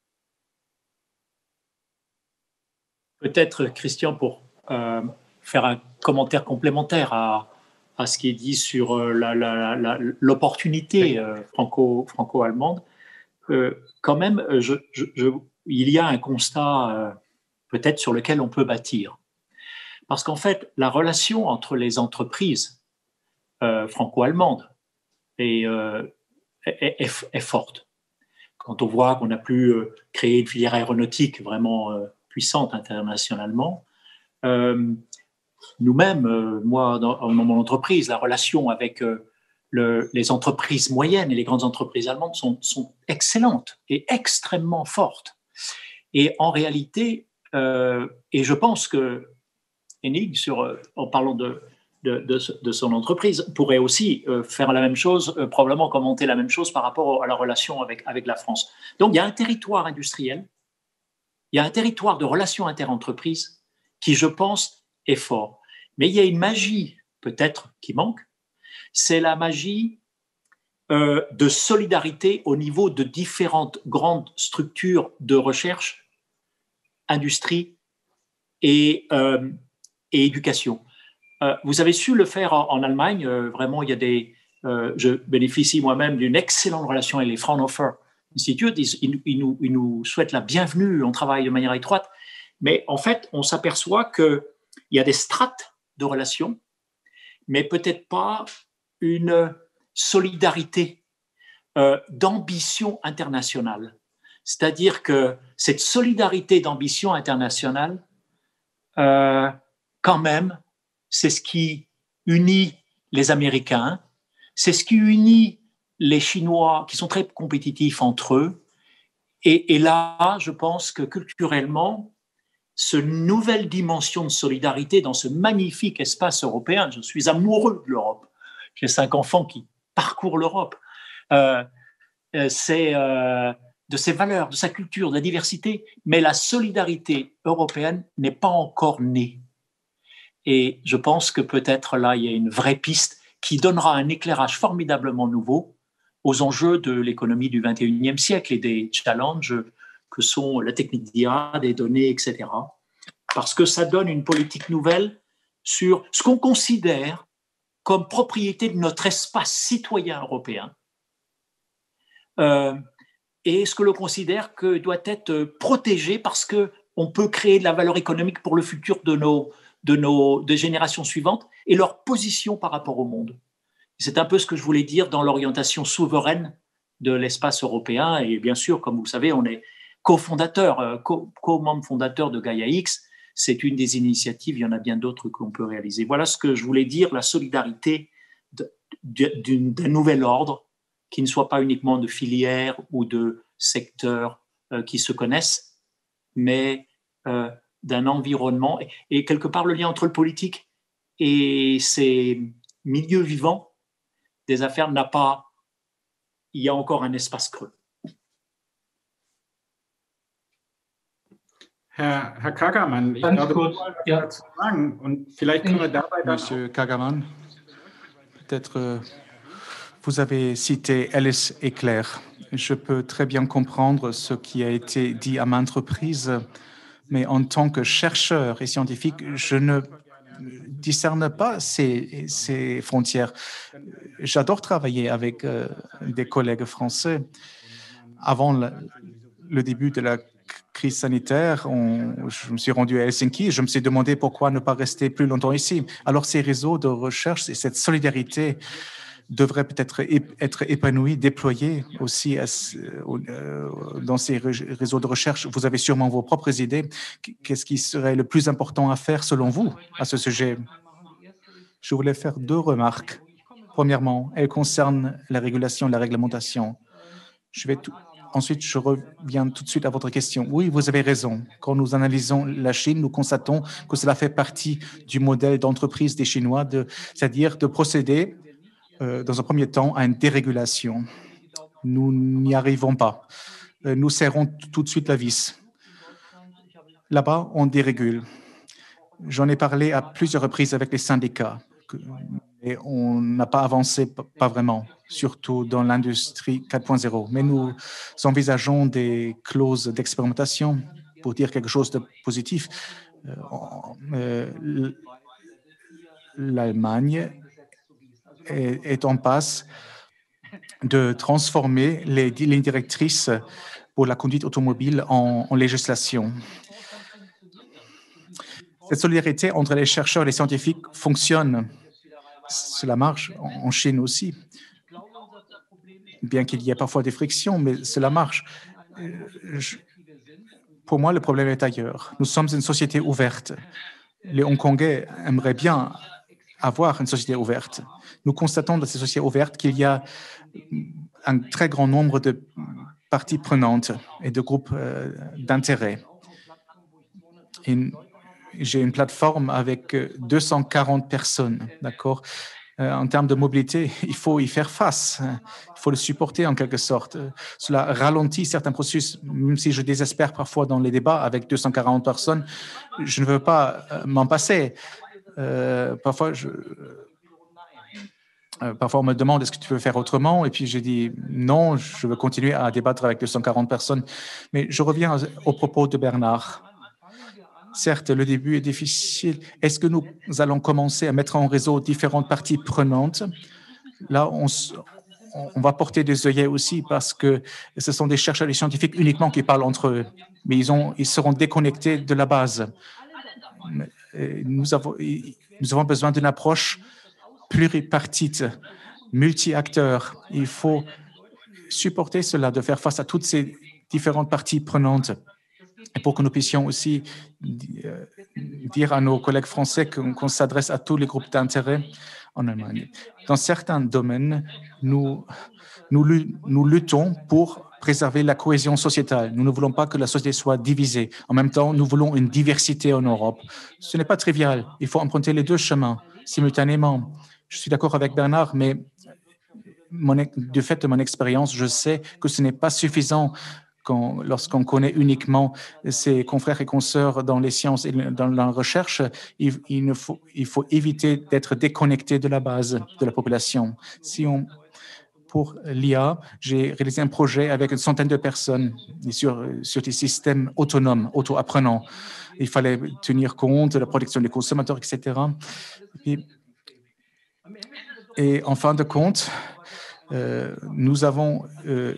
Speaker 4: Peut-être, Christian, pour euh, faire un commentaire complémentaire à à ce qui est dit sur la, la, la, l'opportunité euh, franco, franco-allemande, euh, quand même, je, je, je, il y a un constat euh, peut-être sur lequel on peut bâtir. Parce qu'en fait, la relation entre les entreprises euh, franco-allemandes est, euh, est, est, est forte. Quand on voit qu'on a pu euh, créer une filière aéronautique vraiment euh, puissante internationalement, euh, nous-mêmes, euh, moi, dans, dans mon entreprise, la relation avec euh, le, les entreprises moyennes et les grandes entreprises allemandes sont, sont excellentes et extrêmement fortes. Et en réalité, euh, et je pense que Hennig, sur, en parlant de, de, de, de son entreprise, pourrait aussi euh, faire la même chose, euh, probablement commenter la même chose par rapport à la relation avec, avec la France. Donc, il y a un territoire industriel, il y a un territoire de relations interentreprises qui, je pense, est fort. Mais il y a une magie, peut-être, qui manque, c'est la magie euh, de solidarité au niveau de différentes grandes structures de recherche, industrie et, euh, et éducation. Euh, vous avez su le faire en, en Allemagne, euh, vraiment, il y a des... Euh, je bénéficie moi-même d'une excellente relation avec les Fraunhofer Institute, ils, ils, ils, nous, ils nous souhaitent la bienvenue, on travaille de manière étroite, mais en fait, on s'aperçoit que il y a des strates de relations, mais peut-être pas une solidarité euh, d'ambition internationale. C'est-à-dire que cette solidarité d'ambition internationale, euh, quand même, c'est ce qui unit les Américains, c'est ce qui unit les Chinois qui sont très compétitifs entre eux. Et, et là, je pense que culturellement, cette nouvelle dimension de solidarité dans ce magnifique espace européen. Je suis amoureux de l'Europe. J'ai cinq enfants qui parcourent l'Europe. Euh, c'est euh, de ses valeurs, de sa culture, de la diversité, mais la solidarité européenne n'est pas encore née. Et je pense que peut-être là, il y a une vraie piste qui donnera un éclairage formidablement nouveau aux enjeux de l'économie du vingt et unième siècle et des challenges que sont la technique d'I A, des données, et cetera. Parce que ça donne une politique nouvelle sur ce qu'on considère comme propriété de notre espace citoyen européen euh, et ce que l'on considère que doit être protégé parce qu'on peut créer de la valeur économique pour le futur de nos, de nos de générations suivantes et leur position par rapport au monde. C'est un peu ce que je voulais dire dans l'orientation souveraine de l'espace européen. Et bien sûr, comme vous le savez, on est cofondateur, co-membre fondateur de Gaia X. C'est une des initiatives, il y en a bien d'autres qu'on peut réaliser. Voilà ce que je voulais dire, la solidarité d'un nouvel ordre qui ne soit pas uniquement de filières ou de secteurs euh, qui se connaissent, mais euh, d'un environnement. Et, et quelque part, le lien entre le politique et ces milieux vivants des affaires n'a pas... Il y a encore un espace creux.
Speaker 5: Herr, Herr Kagermann, ich
Speaker 6: Ganz
Speaker 5: glaube,
Speaker 6: kurz, ja.
Speaker 5: dazu sagen und vielleicht können wir dabei dann
Speaker 2: Monsieur Kagermann, peut-être euh, vous avez cité Alice et Claire. Je peux très bien comprendre ce qui a été dit à maintes reprises, mais en tant que chercheur et scientifique, je ne discerne pas ces, ces frontières. J'adore travailler avec euh, des collègues français. Avant le, le début de la crise sanitaire, on, je me suis rendu à Helsinki et je me suis demandé pourquoi ne pas rester plus longtemps ici. Alors ces réseaux de recherche et cette solidarité devraient peut-être être épanouis, déployés aussi à, euh, dans ces réseaux de recherche. Vous avez sûrement vos propres idées. Qu'est-ce qui serait le plus important à faire selon vous à ce sujet? Je voulais faire deux remarques. Premièrement, elles concernent la régulation et la réglementation. Je vais tout... Ensuite, je reviens tout de suite à votre question. Oui, vous avez raison. Quand nous analysons la Chine, nous constatons que cela fait partie du modèle d'entreprise des Chinois, de, c'est-à-dire de procéder euh, dans un premier temps à une dérégulation. Nous n'y arrivons pas. Euh, nous serrons tout de suite la vis. Là-bas, on dérégule. J'en ai parlé à plusieurs reprises avec les syndicats. Et on n'a pas avancé, pas vraiment, surtout dans l'industrie quatre point zéro. Mais nous envisageons des clauses d'expérimentation pour dire quelque chose de positif. Euh, L'Allemagne est, est en passe de transformer les lignes directrices pour la conduite automobile en, en législation. Cette solidarité entre les chercheurs et les scientifiques fonctionne. Cela marche en Chine aussi, bien qu'il y ait parfois des frictions, mais cela marche. Je, pour moi, le problème est ailleurs. Nous sommes une société ouverte. Les Hongkongais aimeraient bien avoir une société ouverte. Nous constatons dans ces sociétés ouvertes qu'il y a un très grand nombre de parties prenantes et de groupes euh, d'intérêt. J'ai une plateforme avec deux cent quarante personnes, d'accord? Euh, en termes de mobilité, il faut y faire face, il faut le supporter en quelque sorte. Cela ralentit certains processus, même si je désespère parfois dans les débats avec deux cent quarante personnes, je ne veux pas euh, m'en passer. Euh, parfois, je, euh, parfois, on me demande est-ce que tu veux faire autrement, et puis j'ai dit non, je veux continuer à débattre avec deux cent quarante personnes. Mais je reviens au propos de Bernard. Certes, le début est difficile. Est-ce que nous allons commencer à mettre en réseau différentes parties prenantes? Là, on, on va porter des œillets aussi parce que ce sont des chercheurs et scientifiques uniquement qui parlent entre eux, mais ils, ont, ils seront déconnectés de la base. Nous avons, nous avons besoin d'une approche pluripartite, multi-acteurs. Il faut supporter cela, de faire face à toutes ces différentes parties prenantes. Et pour que nous puissions aussi dire à nos collègues français qu'on s'adresse à tous les groupes d'intérêt en Allemagne. Dans certains domaines, nous, nous, nous luttons pour préserver la cohésion sociétale. Nous ne voulons pas que la société soit divisée. En même temps, nous voulons une diversité en Europe. Ce n'est pas trivial. Il faut emprunter les deux chemins simultanément. Je suis d'accord avec Bernard, mais mon, du fait de mon expérience, je sais que ce n'est pas suffisant lorsqu'on connaît uniquement ses confrères et consoeurs dans les sciences et dans la recherche. Il, il, ne faut, il faut éviter d'être déconnecté de la base de la population. Si on, pour l'I A, j'ai réalisé un projet avec une centaine de personnes sur, sur des systèmes autonomes, auto-apprenants. Il fallait tenir compte de la protection des consommateurs, et cetera. Et, et en fin de compte, euh, nous avons euh,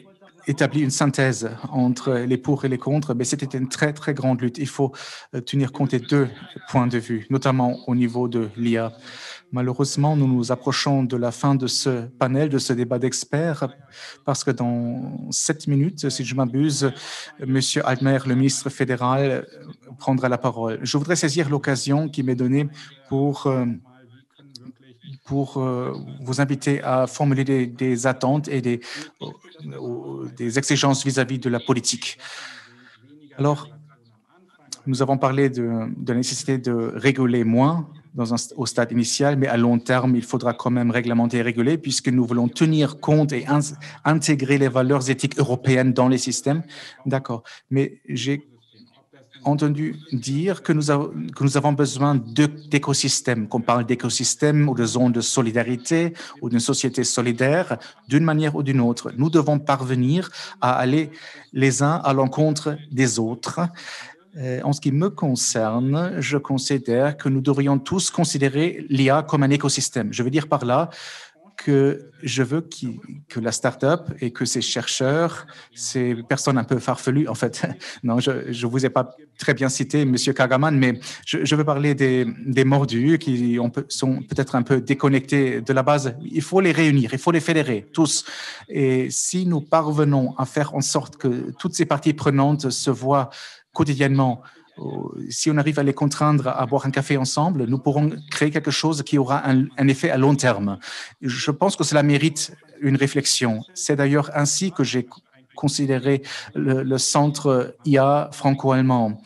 Speaker 2: établi une synthèse entre les pour et les contre, mais c'était une très, très grande lutte. Il faut tenir compte des deux points de vue, notamment au niveau de l'I A. Malheureusement, nous nous approchons de la fin de ce panel, de ce débat d'experts, parce que dans sept minutes, si je m'abuse, M. Altmaier, le ministre fédéral, prendra la parole. Je voudrais saisir l'occasion qui m'est donnée pour... Euh, pour euh, vous inviter à formuler des, des attentes et des, euh, des exigences vis-à-vis de la politique. Alors, nous avons parlé de, de la nécessité de réguler moins dans un, au stade initial, mais à long terme, il faudra quand même réglementer et réguler puisque nous voulons tenir compte et in, intégrer les valeurs éthiques européennes dans les systèmes. D'accord, mais j'ai entendu dire que nous, avons, que nous avons besoin d'écosystèmes, qu'on parle d'écosystèmes ou de zones de solidarité ou d'une société solidaire, d'une manière ou d'une autre. Nous devons parvenir à aller les uns à l'encontre des autres. Euh, en ce qui me concerne, je considère que nous devrions tous considérer l'I A comme un écosystème. Je veux dire par là que je veux qu que la start-up et que ces chercheurs, ces personnes un peu farfelues, en fait, non, je ne vous ai pas très bien cité, M. Kagaman, mais je, je veux parler des, des mordus qui on peut, sont peut-être un peu déconnectés de la base. Il faut les réunir, il faut les fédérer, tous. Et si nous parvenons à faire en sorte que toutes ces parties prenantes se voient quotidiennement, si on arrive à les contraindre à boire un café ensemble, nous pourrons créer quelque chose qui aura un, un effet à long terme. Je pense que cela mérite une réflexion. C'est d'ailleurs ainsi que j'ai considéré le, le centre I A franco-allemand.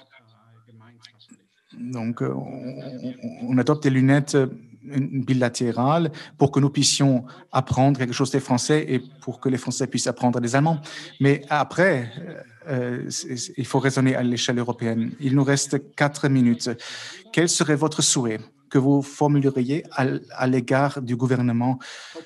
Speaker 2: Donc, on, on adopte des lunettes bilatérales pour que nous puissions apprendre quelque chose des Français et pour que les Français puissent apprendre des Allemands. Mais après, euh, il faut raisonner à l'échelle européenne. Il nous reste quatre minutes. Quel serait votre souhait que vous formuleriez à, à l'égard du gouvernement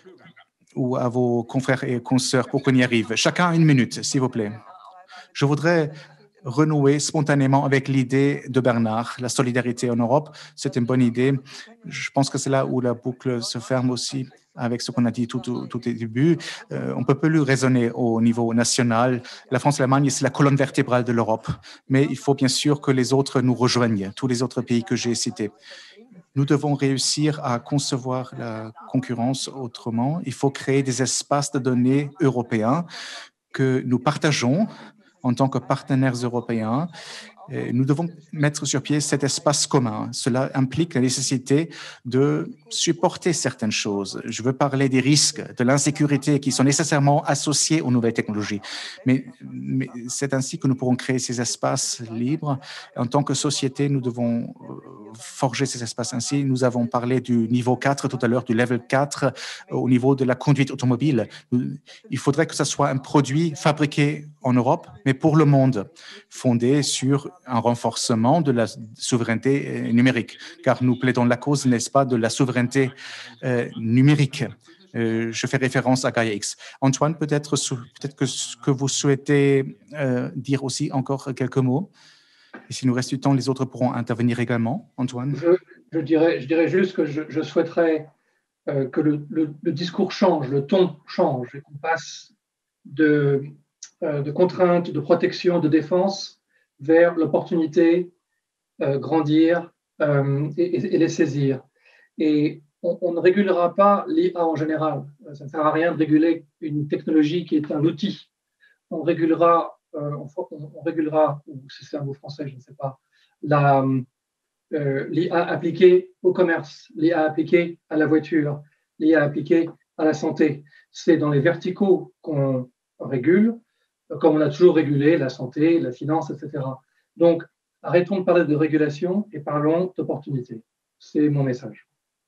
Speaker 2: ou à vos confrères et consoeurs pour qu'on y arrive? Chacun une minute, s'il vous plaît. Je voudrais renouer spontanément avec l'idée de Bernard, la solidarité en Europe. C'est une bonne idée. Je pense que c'est là où la boucle se ferme aussi avec ce qu'on a dit tout, tout, tout au début. Euh, on ne peut plus raisonner au niveau national. La France et l'Allemagne, c'est la colonne vertébrale de l'Europe. Mais il faut bien sûr que les autres nous rejoignent, tous les autres pays que j'ai cités. Nous devons réussir à concevoir la concurrence autrement. Il faut créer des espaces de données européens que nous partageons en tant que partenaires européens. Nous devons mettre sur pied cet espace commun. Cela implique la nécessité de supporter certaines choses. Je veux parler des risques, de l'insécurité qui sont nécessairement associés aux nouvelles technologies. Mais, mais c'est ainsi que nous pourrons créer ces espaces libres. En tant que société, nous devons forger ces espaces ainsi. Nous avons parlé du niveau quatre tout à l'heure, du level quatre au niveau de la conduite automobile. Il faudrait que ce soit un produit fabriqué en Europe, mais pour le monde, fondé sur un renforcement de la souveraineté numérique, car nous plaidons la cause, n'est-ce pas, de la souveraineté euh, numérique. Euh, je fais référence à Gaia X. Antoine, peut-être peut-être que, que vous souhaitez euh, dire aussi encore quelques mots. Et s'il nous reste du temps, les autres pourront intervenir également. Antoine?
Speaker 6: Je, je, dirais, je dirais juste que je, je souhaiterais euh, que le, le, le discours change, le ton change, et qu'on passe de, euh, de contraintes, de protection, de défense vers l'opportunité, euh, grandir euh, et, et les saisir. Et on, on ne régulera pas l'I A en général. Ça ne sert à rien de réguler une technologie qui est un outil. On régulera Euh, on, on, on régulera, ou si c'est un mot français, je ne sais pas, euh, l'I A appliquée au commerce, l'I A appliquée à la voiture, l'I A appliquée à la santé. C'est dans les verticaux qu'on régule, comme on a toujours régulé la santé, la finance, et cetera. Donc, arrêtons de parler de régulation et parlons d'opportunité. C'est mon message.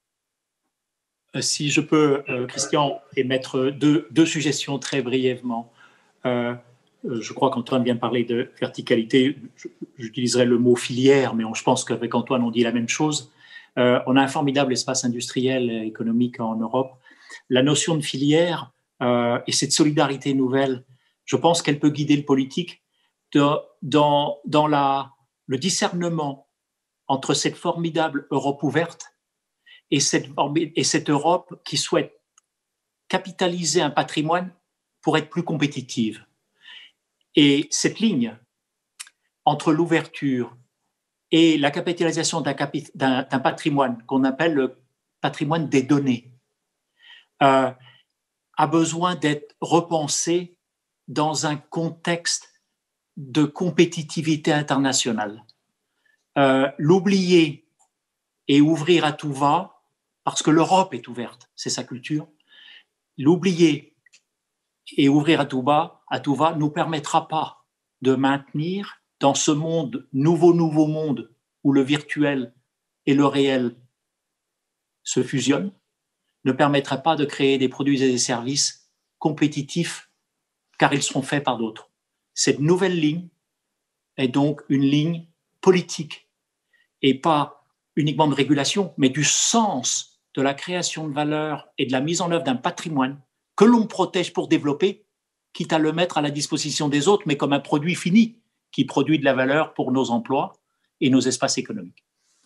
Speaker 4: Si je peux, euh, Christian, émettre deux, deux suggestions très brièvement. Euh, Je crois qu'Antoine vient de parler de verticalité. J'utiliserai le mot filière, mais on, je pense qu'avec Antoine, on dit la même chose. Euh, on a un formidable espace industriel et économique en Europe. La notion de filière euh, et cette solidarité nouvelle, je pense qu'elle peut guider le politique de, dans, dans la, le discernement entre cette formidable Europe ouverte et cette, et cette Europe qui souhaite capitaliser un patrimoine pour être plus compétitive. Et cette ligne entre l'ouverture et la capitalisation d'un, capi- d'un, d'un patrimoine qu'on appelle le patrimoine des données euh, a besoin d'être repensée dans un contexte de compétitivité internationale. Euh, l'oublier et ouvrir à tout va, parce que l'Europe est ouverte, c'est sa culture, l'oublier et ouvrir à tout va, à tout va, nous permettra pas de maintenir dans ce monde, nouveau, nouveau monde, où le virtuel et le réel se fusionnent, ne permettra pas de créer des produits et des services compétitifs, car ils seront faits par d'autres. Cette nouvelle ligne est donc une ligne politique, et pas uniquement de régulation, mais du sens de la création de valeur et de la mise en œuvre d'un patrimoine que l'on protège pour développer, quitte à le mettre à la disposition des autres, mais comme un produit fini qui produit de la valeur pour nos emplois et nos espaces économiques.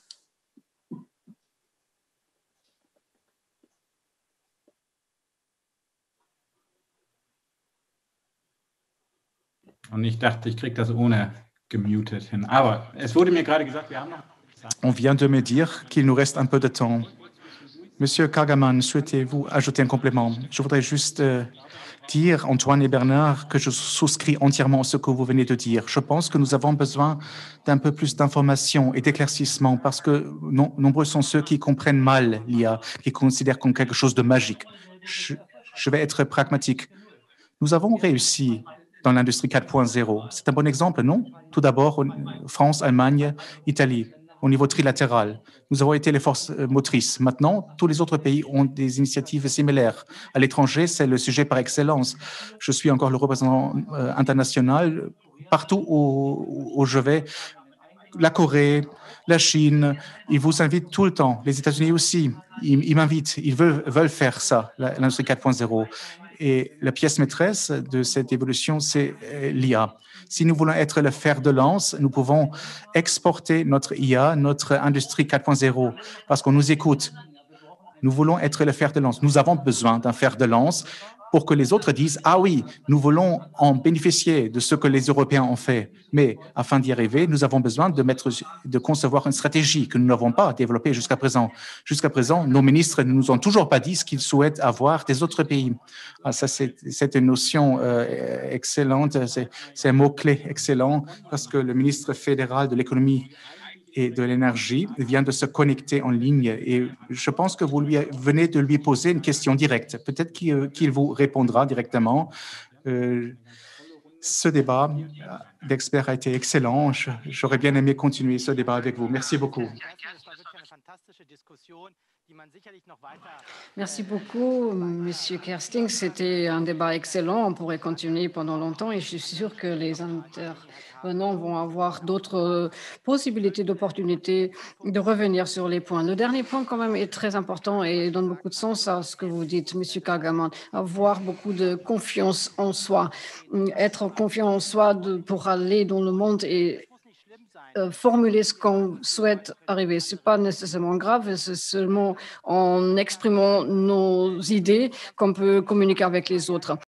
Speaker 5: Und ich dachte, ich kriege das ohne gemutet hin. Aber es wurde mir gerade gesagt, wir haben noch Zeit.
Speaker 2: On vient de me dire qu'il nous reste un peu de temps. Monsieur Kagaman, souhaitez-vous ajouter un complément? Je voudrais juste euh, dire, Antoine et Bernard, que je souscris entièrement à ce que vous venez de dire. Je pense que nous avons besoin d'un peu plus d'informations et d'éclaircissements parce que non, nombreux sont ceux qui comprennent mal l'I A, qui considèrent comme quelque chose de magique. Je, je vais être pragmatique. Nous avons réussi dans l'industrie quatre point zéro. C'est un bon exemple, non? Tout d'abord, France, Allemagne, Italie, au niveau trilatéral. Nous avons été les forces motrices. Maintenant, tous les autres pays ont des initiatives similaires. À l'étranger, c'est le sujet par excellence. Je suis encore le représentant euh, international. Partout où, où je vais, la Corée, la Chine, ils vous invitent tout le temps. Les États-Unis aussi, ils, ils m'invitent. Ils veulent, veulent faire ça, l'industrie quatre point zéro. Et la pièce maîtresse de cette évolution, c'est l'I A. Si nous voulons être le fer de lance, nous pouvons exporter notre I A, notre industrie quatre point zéro, parce qu'on nous écoute. Nous voulons être le fer de lance. Nous avons besoin d'un fer de lance pour que les autres disent « Ah oui, nous voulons en bénéficier de ce que les Européens ont fait. » Mais afin d'y arriver, nous avons besoin de, mettre, de concevoir une stratégie que nous n'avons pas développée jusqu'à présent. Jusqu'à présent, nos ministres ne nous ont toujours pas dit ce qu'ils souhaitent avoir des autres pays. Ah, ça, c'est, c'est une notion euh, excellente, c'est, c'est un mot-clé excellent parce que le ministre fédéral de l'économie et de l'énergie vient de se connecter en ligne et je pense que vous lui venez de lui poser une question directe. Peut-être qu'il, qu'il vous répondra directement. Euh, ce débat d'experts a été excellent. J'aurais bien aimé continuer ce débat avec vous. Merci beaucoup.
Speaker 3: Merci beaucoup, Monsieur Kersting. C'était un débat excellent. On pourrait continuer pendant longtemps et je suis sûre que les intervenants vont avoir d'autres possibilités, d'opportunités de revenir sur les points. Le dernier point, quand même, est très important et donne beaucoup de sens à ce que vous dites, Monsieur Kagaman. Avoir beaucoup de confiance en soi, être confiant en soi de, pour aller dans le monde et formuler ce qu'on souhaite arriver. Ce n'est pas nécessairement grave, c'est seulement en exprimant nos idées qu'on peut communiquer avec les autres.